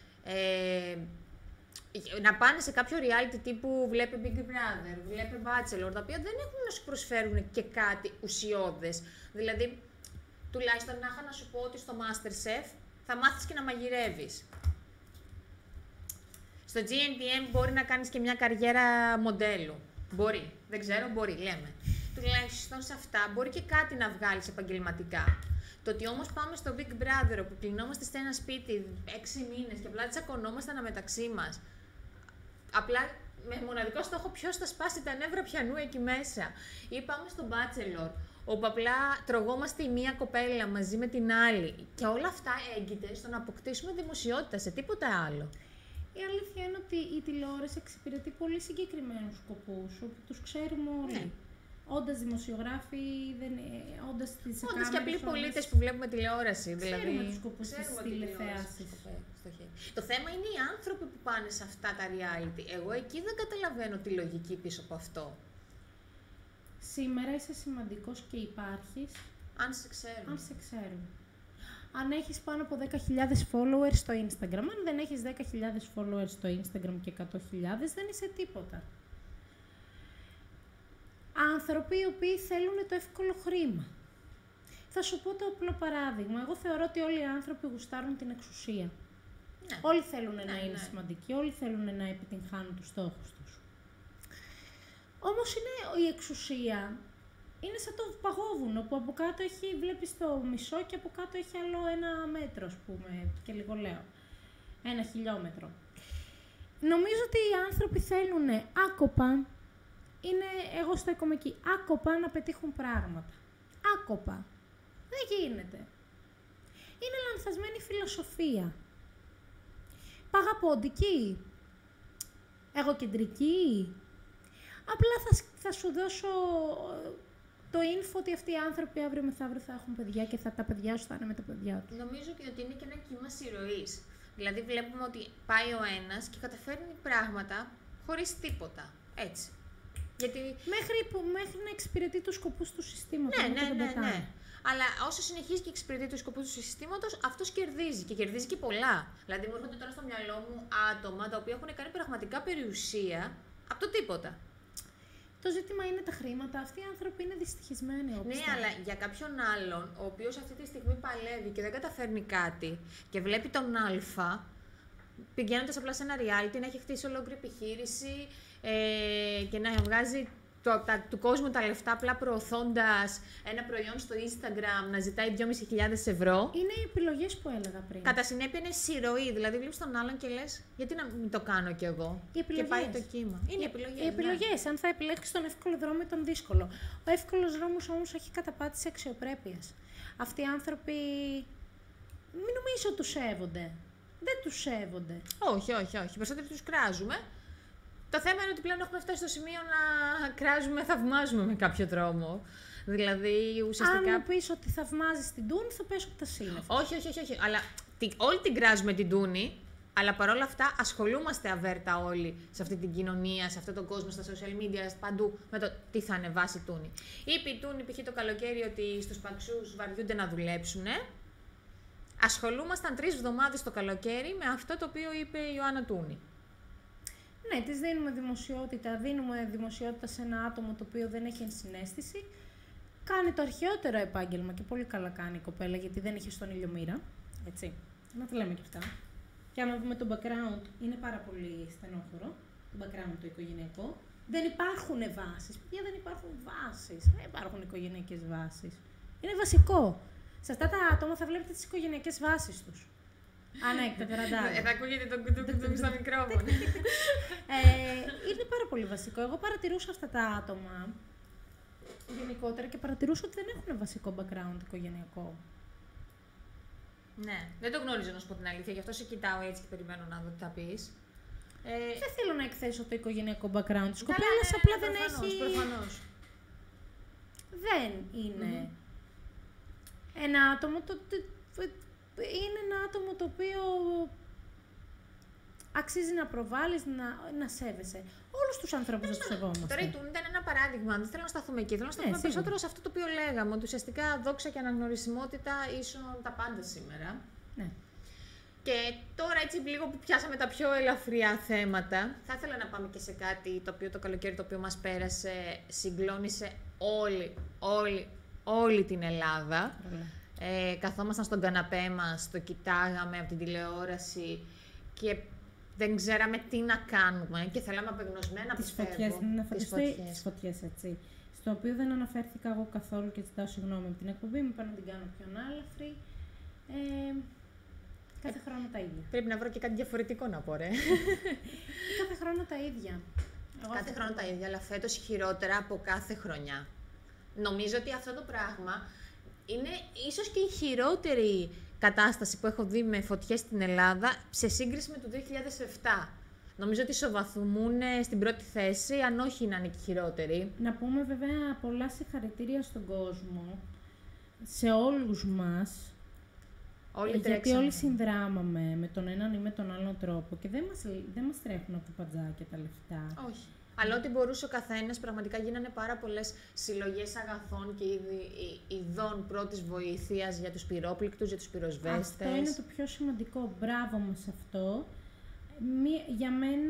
Ε, να πάνε σε κάποιο reality τύπου βλέπει Big Brother, βλέπει Bachelor, τα οποία δεν έχουν να σου προσφέρουν και κάτι ουσιώδες. Δηλαδή, τουλάχιστον να είχα να σου πω ότι στο MasterChef θα μάθεις και να μαγειρεύεις. Στο τζι εν τι εμ μπορεί να κάνεις και μια καριέρα μοντέλου. Μπορεί. Δεν ξέρω, μπορεί, λέμε. Τουλάχιστον σε αυτά μπορεί και κάτι να βγάλεις επαγγελματικά. Το ότι όμως πάμε στο Big Brother, όπου κλεινόμαστε σε ένα σπίτι έξι μήνες και απλά τσακωνόμαστε αναμεταξύ μας, απλά με μοναδικό στόχο ποιος θα σπάσει τα νεύρα πιανού εκεί μέσα. Ή πάμε στο Bachelor, όπου απλά τρογόμαστε η μία κοπέλα μαζί με την άλλη. Και όλα αυτά έγκυται στο να αποκτήσουμε δημοσιότητα, σε τίποτα άλλο. Η αλήθεια είναι ότι η τηλεόραση εξυπηρετεί πολύ συγκεκριμένους σκοπούς, όπου τους ξέρουμε όλοι. Ναι. Όντας δημοσιογράφοι, όντας τις κάμερες... Όντας και απλοί πολίτες που βλέπουμε τηλεόραση. Ξέρουμε δηλαδή, τους σκοπούς της τηλεθέασης. Το θέμα είναι οι άνθρωποι που πάνε σε αυτά τα reality. Εγώ εκεί δεν καταλαβαίνω τη λογική πίσω από αυτό. Σήμερα είσαι σημαντικός και υπάρχεις... Αν σε ξέρουν. Αν σε ξέρουν. Αν έχεις πάνω από δέκα χιλιάδες followers στο Instagram, αν δεν έχεις δέκα χιλιάδες followers στο Instagram και εκατό χιλιάδες, δεν είσαι τίποτα. Άνθρωποι οι οποίοι θέλουν το εύκολο χρήμα. Θα σου πω το απλό παράδειγμα. Εγώ θεωρώ ότι όλοι οι άνθρωποι γουστάρουν την εξουσία. Ναι. Όλοι θέλουν ναι, να είναι ναι. σημαντικοί, όλοι θέλουν να επιτυγχάνουν τους στόχους τους. Όμως είναι η εξουσία... Είναι σαν το παγόβουνο που από κάτω έχει, βλέπεις το μισό και από κάτω έχει άλλο ένα μέτρο, ας πούμε, και λίγο λέω. Ένα χιλιόμετρο. Νομίζω ότι οι άνθρωποι θέλουν άκοπα, είναι, εγώ στέκομαι εκεί, άκοπα να πετύχουν πράγματα. Άκοπα. Δεν γίνεται. Είναι λανθασμένη φιλοσοφία. παγαποντική, εγωκεντρική. Απλά θα, θα σου δώσω το info ότι αυτοί οι άνθρωποι αύριο μεθαύριο θα έχουν παιδιά και θα, τα παιδιά σου θα είναι με τα παιδιά τους. Νομίζω και ότι είναι και ένα κύμα συρροής. Δηλαδή βλέπουμε ότι πάει ο ένας και καταφέρνει πράγματα χωρίς τίποτα. Έτσι. Γιατί... Μέχρι, που, μέχρι να εξυπηρετεί τους σκοπούς του συστήματος. Ναι, ναι, ναι, ναι, ναι. Αλλά όσο συνεχίζει και εξυπηρετεί τους σκοπούς του συστήματος, αυτός κερδίζει και κερδίζει και πολλά. Δηλαδή μου έρχονται τώρα στο μυαλό μου άτομα τα οποία έχουν κάνει πραγματικά περιουσία από το τίποτα. Το ζήτημα είναι τα χρήματα. Αυτοί οι άνθρωποι είναι δυστυχισμένοι. Ναι, αλλά για κάποιον άλλον, ο οποίος αυτή τη στιγμή παλεύει και δεν καταφέρνει κάτι και βλέπει τον Α, πηγαίνοντας απλά σε ένα reality, να έχει χτίσει ολόκληρη επιχείρηση ε, και να βγάζει το, τα, του κόσμου τα λεφτά απλά προωθώντας ένα προϊόν στο Instagram, να ζητάει δυόμισι χιλιάδες ευρώ. Είναι οι επιλογές που έλεγα πριν. Κατά συνέπεια είναι συρροή. Δηλαδή βλέπεις τον άλλον και λες, γιατί να μην το κάνω κι εγώ. Οι επιλογές. Και πάει το κύμα. Είναι οι επιλογές. Οι επιλογές. Ναι. Αν θα επιλέξεις τον εύκολο δρόμο ή τον δύσκολο. Ο εύκολος δρόμος όμως έχει καταπάτηση αξιοπρέπειας. Αυτοί οι άνθρωποι μην νομίζω τους σέβονται. Δεν τους σέβονται. Όχι, όχι, όχι. Περισσότεροι τους κράζουμε. Το θέμα είναι ότι πλέον έχουμε φτάσει στο σημείο να κράζουμε, θαυμάζουμε με κάποιο τρόμο. Δηλαδή, ουσιαστικά. Αν μου πεις ότι θαυμάζεις την Τούνη, θα πέσω από τα σύννεφα. Όχι, όχι, όχι, όχι. Αλλά τι, όλοι την κράζουμε την Τούνη, αλλά παρόλα αυτά ασχολούμαστε αβέρτα όλοι σε αυτή την κοινωνία, σε αυτόν τον κόσμο, στα social media, παντού με το τι θα ανεβάσει η Τούνη. Είπε η Τούνη, π.χ. το καλοκαίρι, ότι στους παξούς βαριούνται να δουλέψουν. Ασχολούμασταν τρεις εβδομάδες το καλοκαίρι με αυτό το οποίο είπε η Ιωάννα Τούνη. Ναι, της δίνουμε δημοσιότητα, δίνουμε δημοσιότητα σε ένα άτομο το οποίο δεν έχει ενσυναίσθηση. Κάνει το αρχαιότερο επάγγελμα και πολύ καλά κάνει η κοπέλα, γιατί δεν είχε στον ήλιο μοίρα. Έτσι. Να τα λέμε και αυτά. Και άμα δούμε το background, είναι πάρα πολύ στενόχωρο. Το background το οικογενειακό. Δεν υπάρχουν βάσεις. Παιδιά, δεν υπάρχουν βάσεις. Δεν υπάρχουν οικογενειακές βάσεις. Είναι βασικό. Σε αυτά τα άτομα θα βλέπετε τις οικογενειακές βάσεις τους. Α, ναι, τα τεραντάρια. Θα ακούγεται το κουτούκουτου στο μικρόφωνο. Είναι πάρα πολύ βασικό. Εγώ παρατηρούσα αυτά τα άτομα γενικότερα και παρατηρούσα ότι δεν έχουν βασικό background οικογενειακό. Ναι, δεν το γνώριζα να σου πω την αλήθεια, γι' αυτό σε κοιτάω έτσι και περιμένω να δω τι θα πεις. Ε... Δεν θέλω να εκθέσω το οικογενειακό background της ναι, κοπέλας, ναι, ναι, απλά ναι, δεν προφανώς, έχει... Προφανώς. Δεν είναι mm-hmm. ένα άτομο το... Είναι ένα άτομο το οποίο αξίζει να προβάλλεις, να, να σέβεσαι. Όλους τους ανθρώπους να τους σεβόμαστε. Τώρα η Τούνη ήταν ένα παράδειγμα. Δεν θέλω να σταθούμε εκεί. Θέλω να σταθούμε ναι, περισσότερο σε αυτό το οποίο λέγαμε. Ότι ουσιαστικά δόξα και αναγνωρισιμότητα ίσον τα πάντα σήμερα. Ναι. Και τώρα έτσι λίγο που πιάσαμε τα πιο ελαφριά θέματα, θα ήθελα να πάμε και σε κάτι το οποίο το καλοκαίρι το οποίο μας πέρασε, συγκλώνησε όλη, όλη, όλη την Ελλάδα. Ε, καθόμασταν στον καναπέ μας, το κοιτάγαμε από την τηλεόραση και δεν ξέραμε τι να κάνουμε και θέλαμε απεγνωσμένα τις φωτιές, τις φωτιές. Τις φωτιές, έτσι. Στο οποίο δεν αναφέρθηκα εγώ καθόλου και ζητάω συγγνώμη από την εκπομπή, μου είπα να την κάνω πιο ανάλαφρη. Ε, κάθε ε, χρόνο τα ίδια. Πρέπει να βρω και κάτι διαφορετικό να πω, ρε. Κάθε χρόνο τα ίδια. Εγώ κάθε χρόνο τα ίδια, αλλά φέτος χειρότερα από κάθε χρονιά. Νομίζω ότι αυτό το πράγμα είναι ίσως και η χειρότερη κατάσταση που έχω δει με φωτιές στην Ελλάδα σε σύγκριση με το δύο χιλιάδες επτά. Νομίζω ότι ισοβαθμούν στην πρώτη θέση, αν όχι να είναι και χειρότερη. Να πούμε βέβαια πολλά συγχαρητήρια στον κόσμο, σε όλους μας, όλοι γιατί τρέξαμε. όλοι συνδράμαμε με τον έναν ή με τον άλλον τρόπο και δεν μας, δεν μας τρέχουν από τα παντζάκια τα λεφτά. Όχι. Αλλά ό,τι μπορούσε ο καθένας, πραγματικά γίνανε πάρα πολλές συλλογές αγαθών και ειδών πρώτης βοήθειας για τους πυρόπληκτους, για τους πυροσβέστες. Αυτό είναι το πιο σημαντικό. Μπράβο μας αυτό. Μη, για, μένα,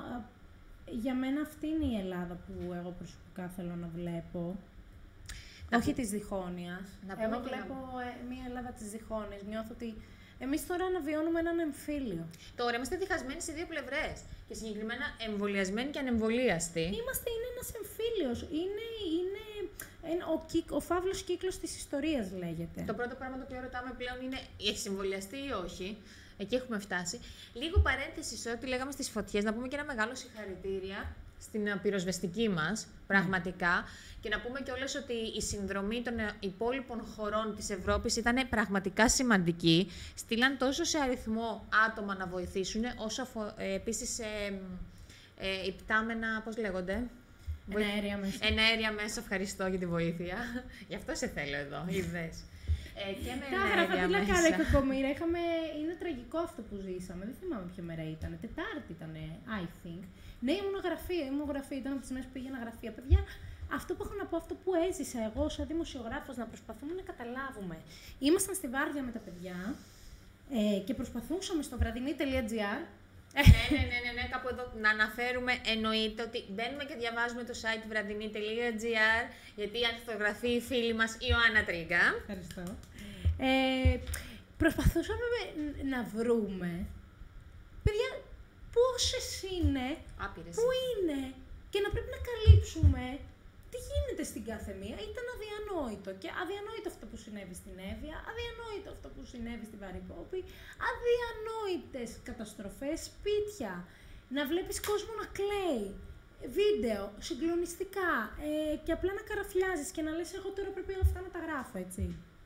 για μένα αυτή είναι η Ελλάδα που εγώ προσωπικά θέλω να βλέπω. Να Όχι πού... της διχόνοιας. Να εγώ βλέπω να... μια Ελλάδα της διχόνοιας. Νιώθω ότι εμείς τώρα αναβιώνουμε έναν εμφύλιο. Τώρα είμαστε διχασμένοι σε δύο πλευρές. Και συγκεκριμένα εμβολιασμένοι και ανεμβολίαστοι. Είμαστε, είναι ένας εμφύλιος. Είναι, είναι ένα, ο, κύκ, ο φαύλος κύκλος της ιστορίας λέγεται. Το πρώτο πράγμα το οποίο ρωτάμε πλέον είναι έχεις εμβολιαστεί ή όχι. Εκεί έχουμε φτάσει. Λίγο παρένθεση σε ό,τι λέγαμε στις φωτιές, να πούμε και ένα μεγάλο συγχαρητήρια στην πυροσβεστική μας, πραγματικά. Mm. Και να πούμε κιόλας ότι η συνδρομή των υπόλοιπων χωρών της Ευρώπης ήταν πραγματικά σημαντική. Στείλαν τόσο σε αριθμό άτομα να βοηθήσουν, όσο αφο, ε, επίσης ε, ε, υπτάμενα, πώς λέγονται. Εναέρια μέσα. Εναέρια μέσα, ευχαριστώ για τη βοήθεια. Γι' αυτό σε θέλω εδώ, είδες. Ε, και με τα γραφατήλα καλά, η κακομοίρα. Είχαμε... Είναι τραγικό αυτό που ζήσαμε. Δεν θυμάμαι ποια μέρα ήταν. Τετάρτη ήταν, I think. Ναι, η μονογραφία. Η μονογραφία ήταν από τις μέρες που πήγαινα γραφεία. Παιδιά, αυτό που έχω να πω, αυτό που έζησα εγώ σαν δημοσιογράφος, να προσπαθούμε να καταλάβουμε. Ήμασταν στη βάρδια με τα παιδιά ε, και προσπαθούσαμε στο βραδινή.gr. ναι, ναι, ναι, ναι, ναι, κάπου εδώ να αναφέρουμε, εννοείται ότι μπαίνουμε και διαβάζουμε το site βραδινή.gr, γιατί αρθογραφεί η φίλη μας Ιωάννα Τρίγκα. Ευχαριστώ. Ε, προσπαθούσαμε να βρούμε, παιδιά, πόσες είναι, Άπειρες. πού είναι και να πρέπει να καλύψουμε τι γίνεται στην κάθε μία. Ήταν αδιανόητο. Και αδιανόητο αυτό που συνέβη στην Εύβοια, αδιανόητο αυτό που συνέβη στην Παρυπόπη, αδιανόητες καταστροφές, σπίτια. Να βλέπεις κόσμο να κλαίει. Βίντεο, συγκλονιστικά. Ε, και απλά να καραφλιάζεις και να λες: εγώ τώρα πρέπει αυτά να τα γράφω, έτσι.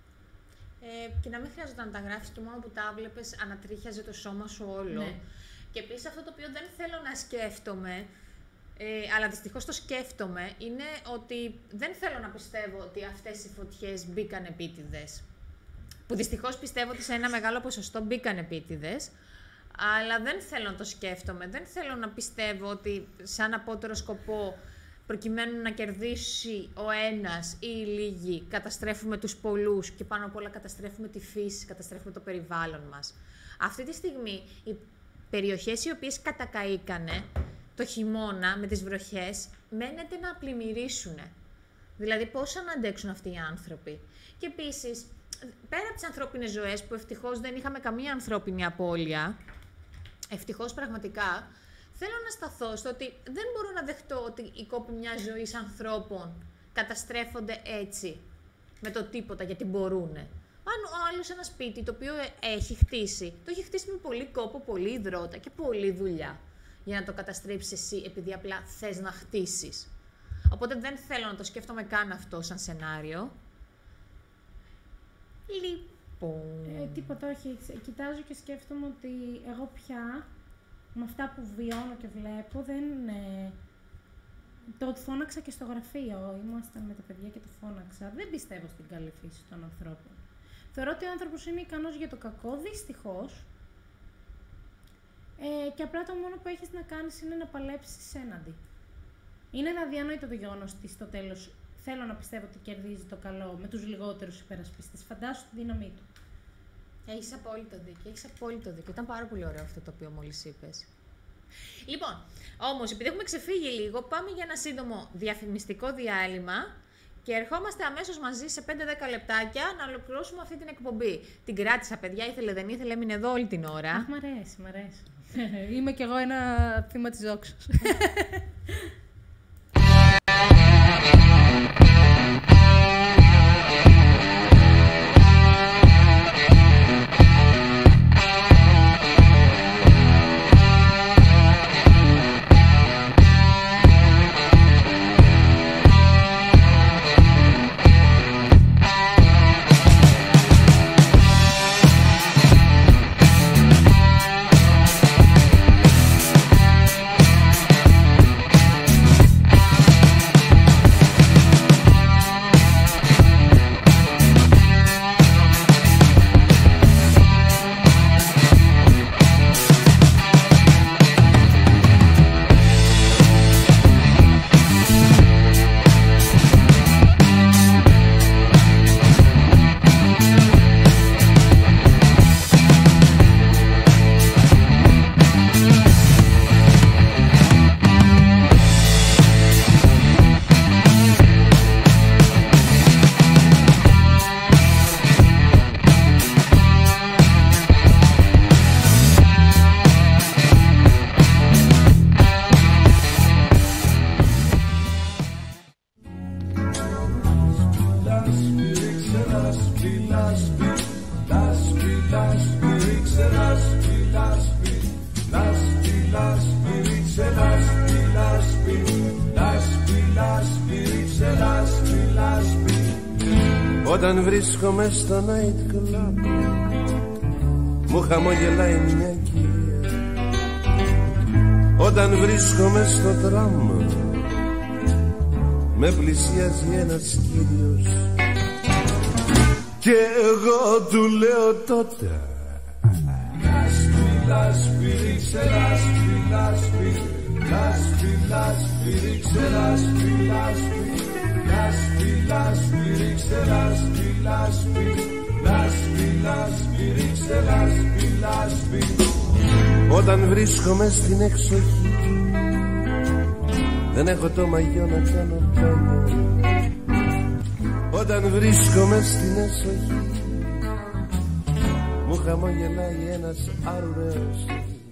Ε, και να μην χρειάζεται να τα γράφεις και μόνο που τα βλέπεις ανατρίχιαζε το σώμα σου όλο. Ναι. Και επίσης αυτό το οποίο δεν θέλω να σκέφτομαι. Ε, αλλά δυστυχώς το σκέφτομαι, είναι ότι δεν θέλω να πιστεύω ότι αυτές οι φωτιές μπήκαν επίτηδες. Που δυστυχώς πιστεύω ότι σε ένα μεγάλο ποσοστό μπήκαν επίτηδες, αλλά δεν θέλω να το σκέφτομαι. Δεν θέλω να πιστεύω ότι σαν απότερο σκοπό, προκειμένου να κερδίσει ο ένας ή οι λίγοι, καταστρέφουμε τους πολλούς και πάνω απ' όλα καταστρέφουμε τη φύση, καταστρέφουμε το περιβάλλον μας. Αυτή τη στιγμή, οι περιοχές οι οποίες κατακαήκανε, το χειμώνα με τις βροχές, μένεται να πλημμυρίσουν. Δηλαδή, πώς να αντέξουν αυτοί οι άνθρωποι. Και επίσης, πέρα από τις ανθρώπινες ζωές, που ευτυχώς δεν είχαμε καμία ανθρώπινη απώλεια, ευτυχώς πραγματικά, θέλω να σταθώ στο ότι δεν μπορώ να δεχτώ ότι οι κόποι μιας ζωής ανθρώπων καταστρέφονται έτσι, με το τίποτα, γιατί μπορούν. Αν ο άλλος ένα σπίτι το οποίο έχει χτίσει, το έχει χτίσει με πολύ κόπο, πολύ υδρότα και πολλή δουλειά, για να το καταστρέψεις εσύ, επειδή απλά θες να χτίσεις. Οπότε δεν θέλω να το σκέφτομαι καν αυτό σαν σενάριο. Λοιπόν... Ε, τίποτα, όχι. Κοιτάζω και σκέφτομαι ότι εγώ πια, με αυτά που βιώνω και βλέπω, δεν... Ε, το φώναξα και στο γραφείο. Ήμασταν με τα παιδιά και το φώναξα. Δεν πιστεύω στην καλή φύση των ανθρώπων. Θεωρώ ότι ο άνθρωπος είναι ικανός για το κακό, δυστυχώς. Ε, και απλά το μόνο που έχεις να κάνεις είναι να παλέψεις έναντι. Είναι αδιανόητο το γεγονός ότι στο τέλος θέλω να πιστεύω ότι κερδίζει το καλό με τους λιγότερους υπερασπιστές. Φαντάσου τη δύναμή του. Έχεις απόλυτο δίκιο, έχεις απόλυτο δίκιο. Ήταν πάρα πολύ ωραίο αυτό το οποίο μόλις είπες. Λοιπόν, όμως, επειδή έχουμε ξεφύγει λίγο, πάμε για ένα σύντομο διαφημιστικό διάλειμμα και ερχόμαστε αμέσως μαζί σε πέντε με δέκα λεπτάκια να ολοκληρώσουμε αυτή την εκπομπή. Την κράτησα, παιδιά, ήθελε δεν ήθελε, έμεινε εδώ όλη την ώρα. Αχ, μ' αρέσει, μ' αρέσει. Είμαι κι εγώ ένα θύμα της δόξας. Last, last, last, last, last, last, last, Όταν βρίσκομαι στο night club μου χαμογελάει μια κυρία. Όταν βρίσκομαι στο τραμ με πλησιάζει ένας κύριος και εγώ του λέω τότε λάσπη, λάσπη, ρίξε λάσπη, λάσπη, λάσπη, λάσπη, ρίξε λάσπη, λάσπη, λάσπη, λάσπη, ρίξε λάσπη, λάσπη, λάσπη, λάσπη, ρίξε λάσπη, λάσπη. Όταν βρίσκομαι στην εξοχή δεν έχω το μαγιό να κάνω μπάνιο. Όταν βρίσκομαι στην εσοχή μου χαμογελάει ένας άρουρος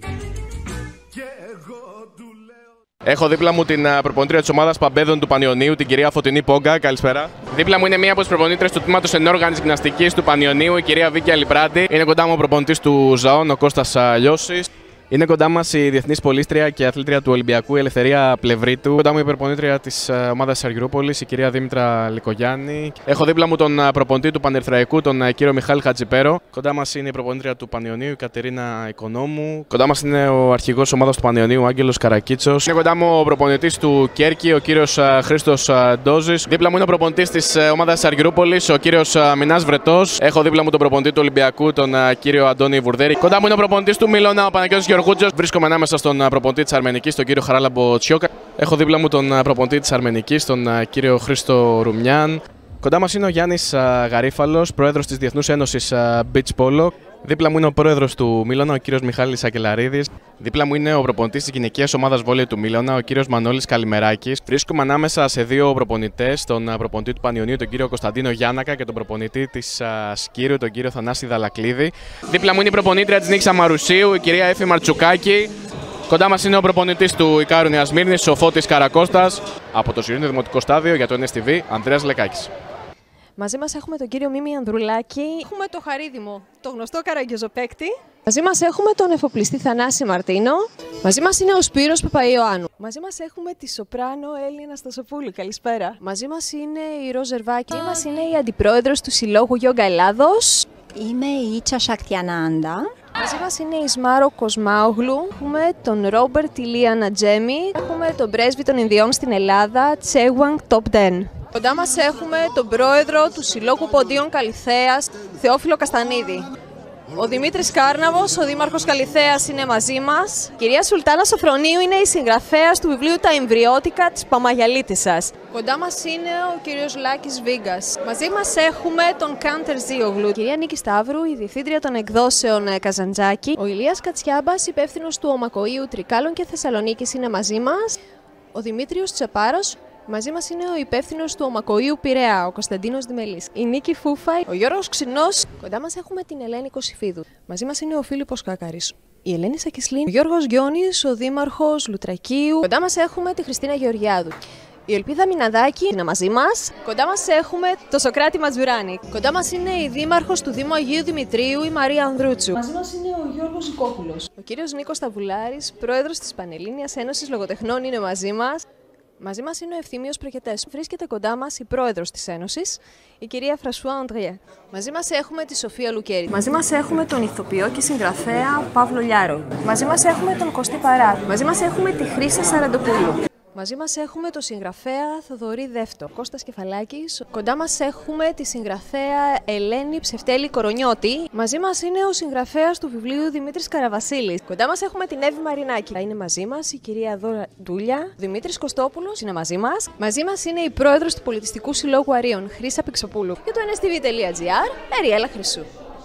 και εγώ του λέω. Έχω δίπλα μου την προπονήτρια της ομάδας Παμπέδων του Πανιωνίου, την κυρία Φωτεινή Πόγκα. Καλησπέρα. Δίπλα μου είναι μία από τις προπονήτριες του τμήματος ενόργανης γυμναστικής του Πανιωνίου, η κυρία Βίκη Αλιπράτη. Είναι κοντά μου ο προπονητής του ΖΑΟΝ, ο Κώστας Λιώσης. Είναι κοντά μας η διεθνής πολίστρια και αθλήτρια του Ολυμπιακού, η Ελευθερία Πλευρίτου. Κοντά μου η προπονήτρια της ομάδας Αργυρούπολης, η κυρία Δήμητρα Λικογιάννη. Έχω δίπλα μου τον προπονητή του Πανερθραϊκού, τον κύριο Μιχάλη Χατζιπέρο. Κοντά μας είναι η προπονήτρια του Πανιωνίου, η Κατερίνα Οικονόμου. Κοντά μας είναι ο αρχηγός ομάδας του Πανιωνίου, ο Άγγελος Καρακίτσος. Είναι κοντά μου ο προπονητής του Κέρκη, ο κύριος Χρήστος Ντόζης. Δίπλα μου είναι ο προπονητής της ομάδας Αργυρούπολης, ο κύριος Μινάς Βρετός. Έχω δίπλα μου τον προπονητή του Ολυμπιακού, τον κύριο Αντώνη Βουρδέρη. Κοντά μου είναι ο προπονητής του Μίλωνα, ο Παναγιώτης Γεωργούτζος. Βρίσκομαι ανάμεσα στον προπονητή της Αρμενικής, τον κύριο Χαράλαμπο Τσιόκα. Έχω δίπλα μου τον προπονητή της Αρμενικής, τον κύριο Χρήστο Ρουμιάν. Κοντά μας είναι ο Γιάννης Γαρίφαλος, πρόεδρος της Διεθνούς Ένωσης Beach Polo. Δίπλα μου είναι ο πρόεδρος του Μίλωνα, ο κύριος Μιχάλης Ακελαρίδης. Δίπλα μου είναι ο προπονητής της γυναικείας ομάδας βόλεϊ του Μίλωνα, ο κύριος Μανώλης Καλημεράκης. Βρίσκομαι ανάμεσα σε δύο προπονητές, τον προπονητή του Πανιωνίου, τον κύριο Κωνσταντίνο Γιάννακα, και τον προπονητή της Σκύρου, τον κύριο Θανάση Δαλακλίδη. Δίπλα μου είναι η προπονήτρια της Νίκης Αμαρουσίου, η κυρία Έφη Μαρτσουκάκη. Κοντά μας είναι ο προπονητής του Ικάρου Νέας Σμύρνης, ο Φώτης Καρακώστας. Από το Σιρήνιο Δημοτικό Στάδιο για το Εν Ες Τι Βι, Ανδρέας Λεκάκης. Μαζί μας έχουμε τον κύριο Μίμη Ανδρουλάκη. Έχουμε το Χαρίδημο, το γνωστό καραγκιόζοπαίκτη. Μαζί μας έχουμε τον εφοπλιστή Θανάση Μαρτίνο. Μαζί μας είναι ο Σπύρος Παπαϊωάννου. Μαζί μας έχουμε τη σοπράνο Έλλη Αναστασοπούλου. Καλησπέρα. Μαζί μας είναι η Ροζ Ζερβάκη. Μαζί μας είναι η αντιπρόεδρος του Συλλόγου Γιόγκα Ελλάδος. Είμαι η Ίτσα Σακτιανάντα. Μαζί μας είναι η Σμάρο Κοσμάογλου. Έχουμε τον Ρόμπερτ Ηλία Νατζέμι. Έχουμε τον πρέσβη των Ινδιών στην Ελλάδα, Τσέγουανγκ Τόπτεν. Κοντά μας έχουμε τον πρόεδρο του Συλλόγου Ποντίων Καλιθέας, Θεόφιλο Καστανίδη. Ο Δημήτρης Κάρναβος, ο δήμαρχος Καλιθέας, είναι μαζί μας. Η κυρία Σουλτάνα Σοφρονίου είναι η συγγραφέας του βιβλίου «Τα Εμβριώτικα» της Παμαγιαλίτισσας. Κοντά μας είναι ο κύριος Λάκης Βίγκας. Μαζί μας έχουμε τον Κάντερ Ζίογλου. Η κυρία Νίκη Σταύρου, η διευθύντρια των εκδόσεων Καζαντζάκη. Ο Ηλίας Κατσιάμπας, υπεύθυνος του Ομακοΐου Τρικάλων και Θεσσαλονίκης, είναι μαζί μας. Ο Δημήτριος Τσεπάρος. Μαζί μας είναι ο υπεύθυνος του Ομακοΐου Πειραιά, ο Κωνσταντίνος Δημελής. Η Νίκη Φούφα, ο Γιώργος Ξινός. Κοντά μας έχουμε την Ελένη Κωσυφίδου. Μαζί μας είναι ο Φίλιππος Κάκαρης. Η Ελένη Σακισλίν, ο Γιώργος Γιώνης, ο Δήμαρχος Λουτρακίου. Κοντά μας έχουμε τη Χριστίνα Γεωργιάδου. Η Ελπίδα Μιναδάκη είναι μαζί μας. Κοντά μας έχουμε το Σοκράτη Ματζουράνη. Κοντά μας είναι η Δήμαρχος του Δήμου Αγίου Δημητρίου, η Μαρία Ανδρούτσου. Μαζί μας είναι ο Γιώργος Οικόπουλος. Ο κύριος Νίκος Σταβουλάρης, πρόεδρος της Πανελλήνιας Ένωσης Λογοτεχνών, είναι μαζί μας. Μαζί μας είναι ο Ευθύμιος Προκετές. Βρίσκεται κοντά μας η πρόεδρος της Ένωσης, η κυρία Φρασουά Αντριέ. Μαζί μας έχουμε τη Σοφία Λουκέρη. Μαζί μας έχουμε τον ηθοποιό και συγγραφέα Παύλο Λιάρο. Μαζί μας έχουμε τον Κωστή Παρά. Μαζί μας έχουμε τη Χρύσα Σαραντοπούλου. Μαζί μας έχουμε τον συγγραφέα Θοδωρή Δεύτο, Κώστας Κεφαλάκης. Κοντά μας έχουμε τη συγγραφέα Ελένη Ψευτέλη Κορονιώτη. Μαζί μας είναι ο συγγραφέας του βιβλίου Δημήτρης Καραβασίλης. Κοντά μας έχουμε την Εύη Μαρινάκη. Είναι μαζί μας η κυρία Δώρα Ντούλια. Ο Δημήτρης Κωστόπουλος είναι μαζί μας. Μαζί μας είναι η πρόεδρος του Πολιτιστικού Συλλόγου Αρίων, Χρύσα Πηξοπούλου. Και το εν ες τι βι τελεία τζι άρ, Εριέλα Χρυσού.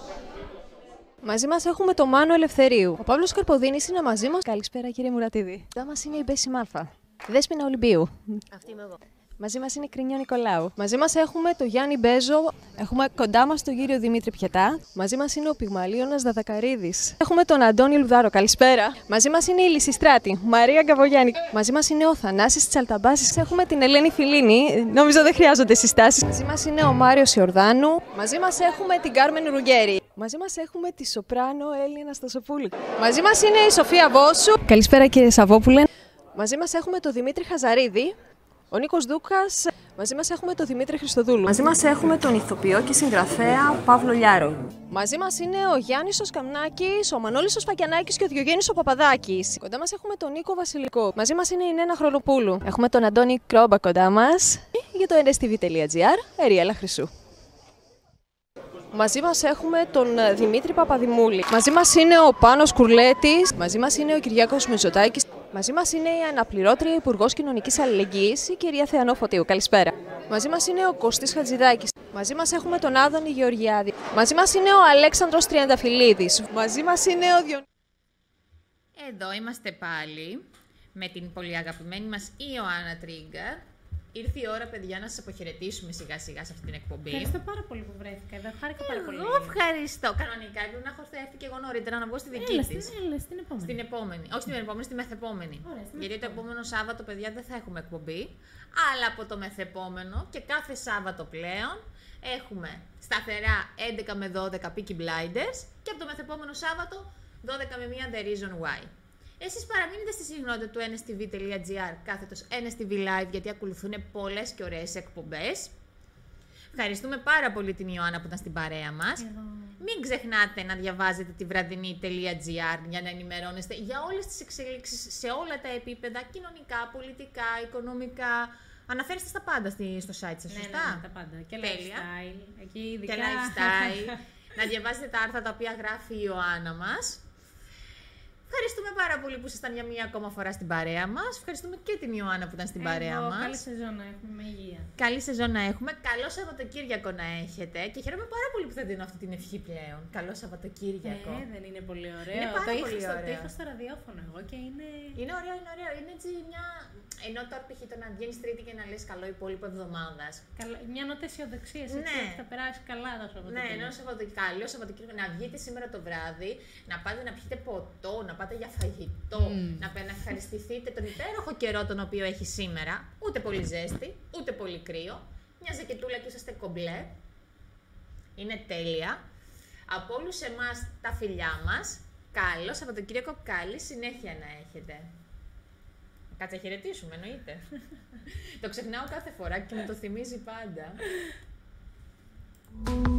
Μαζί μας έχουμε τον Μάνο Ελευθερίου. Ο Παύλος Καρποδίνης είναι μαζί μας. Καλησπέρα κύριε Μουρατίδη. Κοντά μας είναι η Μπέση Μάρθα. Δέσποινα Ολυμπίου. Αυτή είμαι εγώ. Μαζί μας είναι η Κρινιό Νικολάου. Μαζί μας έχουμε τον Γιάννη Μπέζο. Έχουμε κοντά μας τον κύριο Δημήτρη Πιετά. Μαζί μας είναι ο Πυγμαλίωνας Δαδακαρίδης. Έχουμε τον Αντώνη Λουδάρο. Καλησπέρα. Μαζί μας είναι η Λυσιστράτη, Μαρία Γκαβογιάννη. Μαζί μας είναι ο Θανάσης Τσαλταμπάσης. Έχουμε την Ελένη Φιλίνη. Νομίζω δεν χρειάζονται συστάσεις. Μαζί μας είναι ο Μάριος Ιορδάνου. Μαζί μας έχουμε την Κάρμεν Ρουγκέρη. Μαζί μας έχουμε τη σοπράνο Έλλη Αναστασοπούλου. Μαζί μας είναι η Σοφία Βόσου. Καλησπέρα κύριε Σαββόπουλε. Μαζί μας έχουμε τον Δημήτρη Χαζαρίδη. Ο Νίκος Δούκας. Μαζί μας έχουμε τον Δημήτρη Χριστοδούλου. Μαζί μας έχουμε τον ηθοποιό και συγγραφέα Παύλο Λιάρο. Μαζί μας είναι ο Γιάννης ο Σκαμνάκης, ο Μανώλης ο Σφακιανάκης και ο Διογέννης ο Παπαδάκης. Κοντά μας έχουμε τον Νίκο Βασιλικό. Μαζί μας είναι η Νένα Χρονοπούλου. Έχουμε τον Αντώνη Κρόμπα κοντά μας. Για το εν ες τι βι τελεία τζι άρ, Εριέλα Χρυσού. Μαζί μας έχουμε τον Δημήτρη Παπαδημούλη. Μαζί μας είναι ο Πάνος Κουρλέτης. Μαζί μας είναι ο Κυριάκος Μητσοτάκης. Μαζί μας είναι η αναπληρώτρια Υπουργός Κοινωνικής Αλληλεγγύης, η κυρία Θεανό Φωτίου. Καλησπέρα. Μαζί μας είναι ο Κωστής Χατζηδάκης. Μαζί μας έχουμε τον Άδωνη Γεωργιάδη. Μαζί μας είναι ο Αλέξανδρος Τριανταφυλλίδης. Μαζί μας είναι ο Διον... Εδώ είμαστε πάλι με την πολύ αγαπημένη μας Ιωάννα Τρίγκα. Ήρθε η ώρα, παιδιά, να σας αποχαιρετήσουμε σιγά σιγά σε αυτή την εκπομπή. Ευχαριστώ πάρα πολύ που βρέθηκα εδώ. Χάρηκα πάρα πολύ. Εγώ ευχαριστώ. Κανονικά έπρεπε να έχω έρθει και εγώ νωρίτερα να βγω στη δική Έλα, της. στην, έλα, στην επόμενη. Στην επόμενη. Όχι στην επόμενη, στη μεθεπόμενη. Ωραία, στην Γιατί το επόμενο Σάββατο, παιδιά, δεν θα έχουμε εκπομπή. Αλλά από το μεθεπόμενο και κάθε Σάββατο πλέον έχουμε σταθερά έντεκα με δώδεκα Peaky Blinders και από το μεθεπόμενο Σάββατο δώδεκα με μία The Reason Why. Εσείς παραμείνετε στη συχνότητα του εν ες τι βι τελεία τζι άρ κάθετος εν ες τι βι Live, γιατί ακολουθούν πολλές και ωραίες εκπομπές. Ευχαριστούμε πάρα πολύ την Ιωάννα που ήταν στην παρέα μας. Εγώ. Μην ξεχνάτε να διαβάζετε τη βραδινή τελεία τζι άρ για να ενημερώνεστε για όλες τις εξελίξεις σε όλα τα επίπεδα, κοινωνικά, πολιτικά, οικονομικά. Αναφέρεστε στα πάντα στη, στο site σας, σωστά? Ναι, ναι, τα πάντα. Και Τέλεια. lifestyle. Εκεί ειδικά. Και lifestyle. Να διαβάζετε τα άρθρα τα οποία γράφει η Ιωάννα μας. Ευχαριστούμε πάρα πολύ που ήσασταν για μία ακόμα φορά στην παρέα μας. Ευχαριστούμε και την Ιωάννα που ήταν στην Εγώ, παρέα μας. Καλή σεζόν να έχουμε, με υγεία. Καλή σεζόν να έχουμε. Καλό Σαββατοκύριακο να έχετε. Και χαίρομαι πάρα πολύ που θα δίνω αυτή την ευχή πλέον. Καλό Σαββατοκύριακο. Ναι, δεν είναι πολύ ωραίο. Είναι πάρα το πολύ είχα, ωραίο. Το είχα στο ραδιόφωνο εγώ και είναι. Είναι ωραίο, είναι ωραίο. Είναι έτσι μια. Ενώ τώρα π.χ. το να βγαίνει Τρίτη και να λες καλό υπόλοιπο εβδομάδα. Καλά, μια νότα αισιοδοξία. Ναι. Θα περάσει καλά το Σαββατοκύριακο. Ναι, ενώ Σαββατοκύριακο. Καλό Σαββατοκύριακο να βγείτε σήμερα το βράδυ, να πάτε να πιείτε ποτό, να πάτε για φαγητό, mm. να, να ευχαριστηθείτε τον υπέροχο καιρό τον οποίο έχει σήμερα. Ούτε πολύ ζέστη, ούτε πολύ κρύο. Μια ζακετούλα και είσαστε κομπλέ. Είναι τέλεια. Από όλους εμάς τα φιλιά μας. Καλό Σαββατοκύριακο, καλή συνέχεια να έχετε. Κάτσε χαιρετήσουμε, εννοείται. Το ξεχνάω κάθε φορά και μου το θυμίζει πάντα.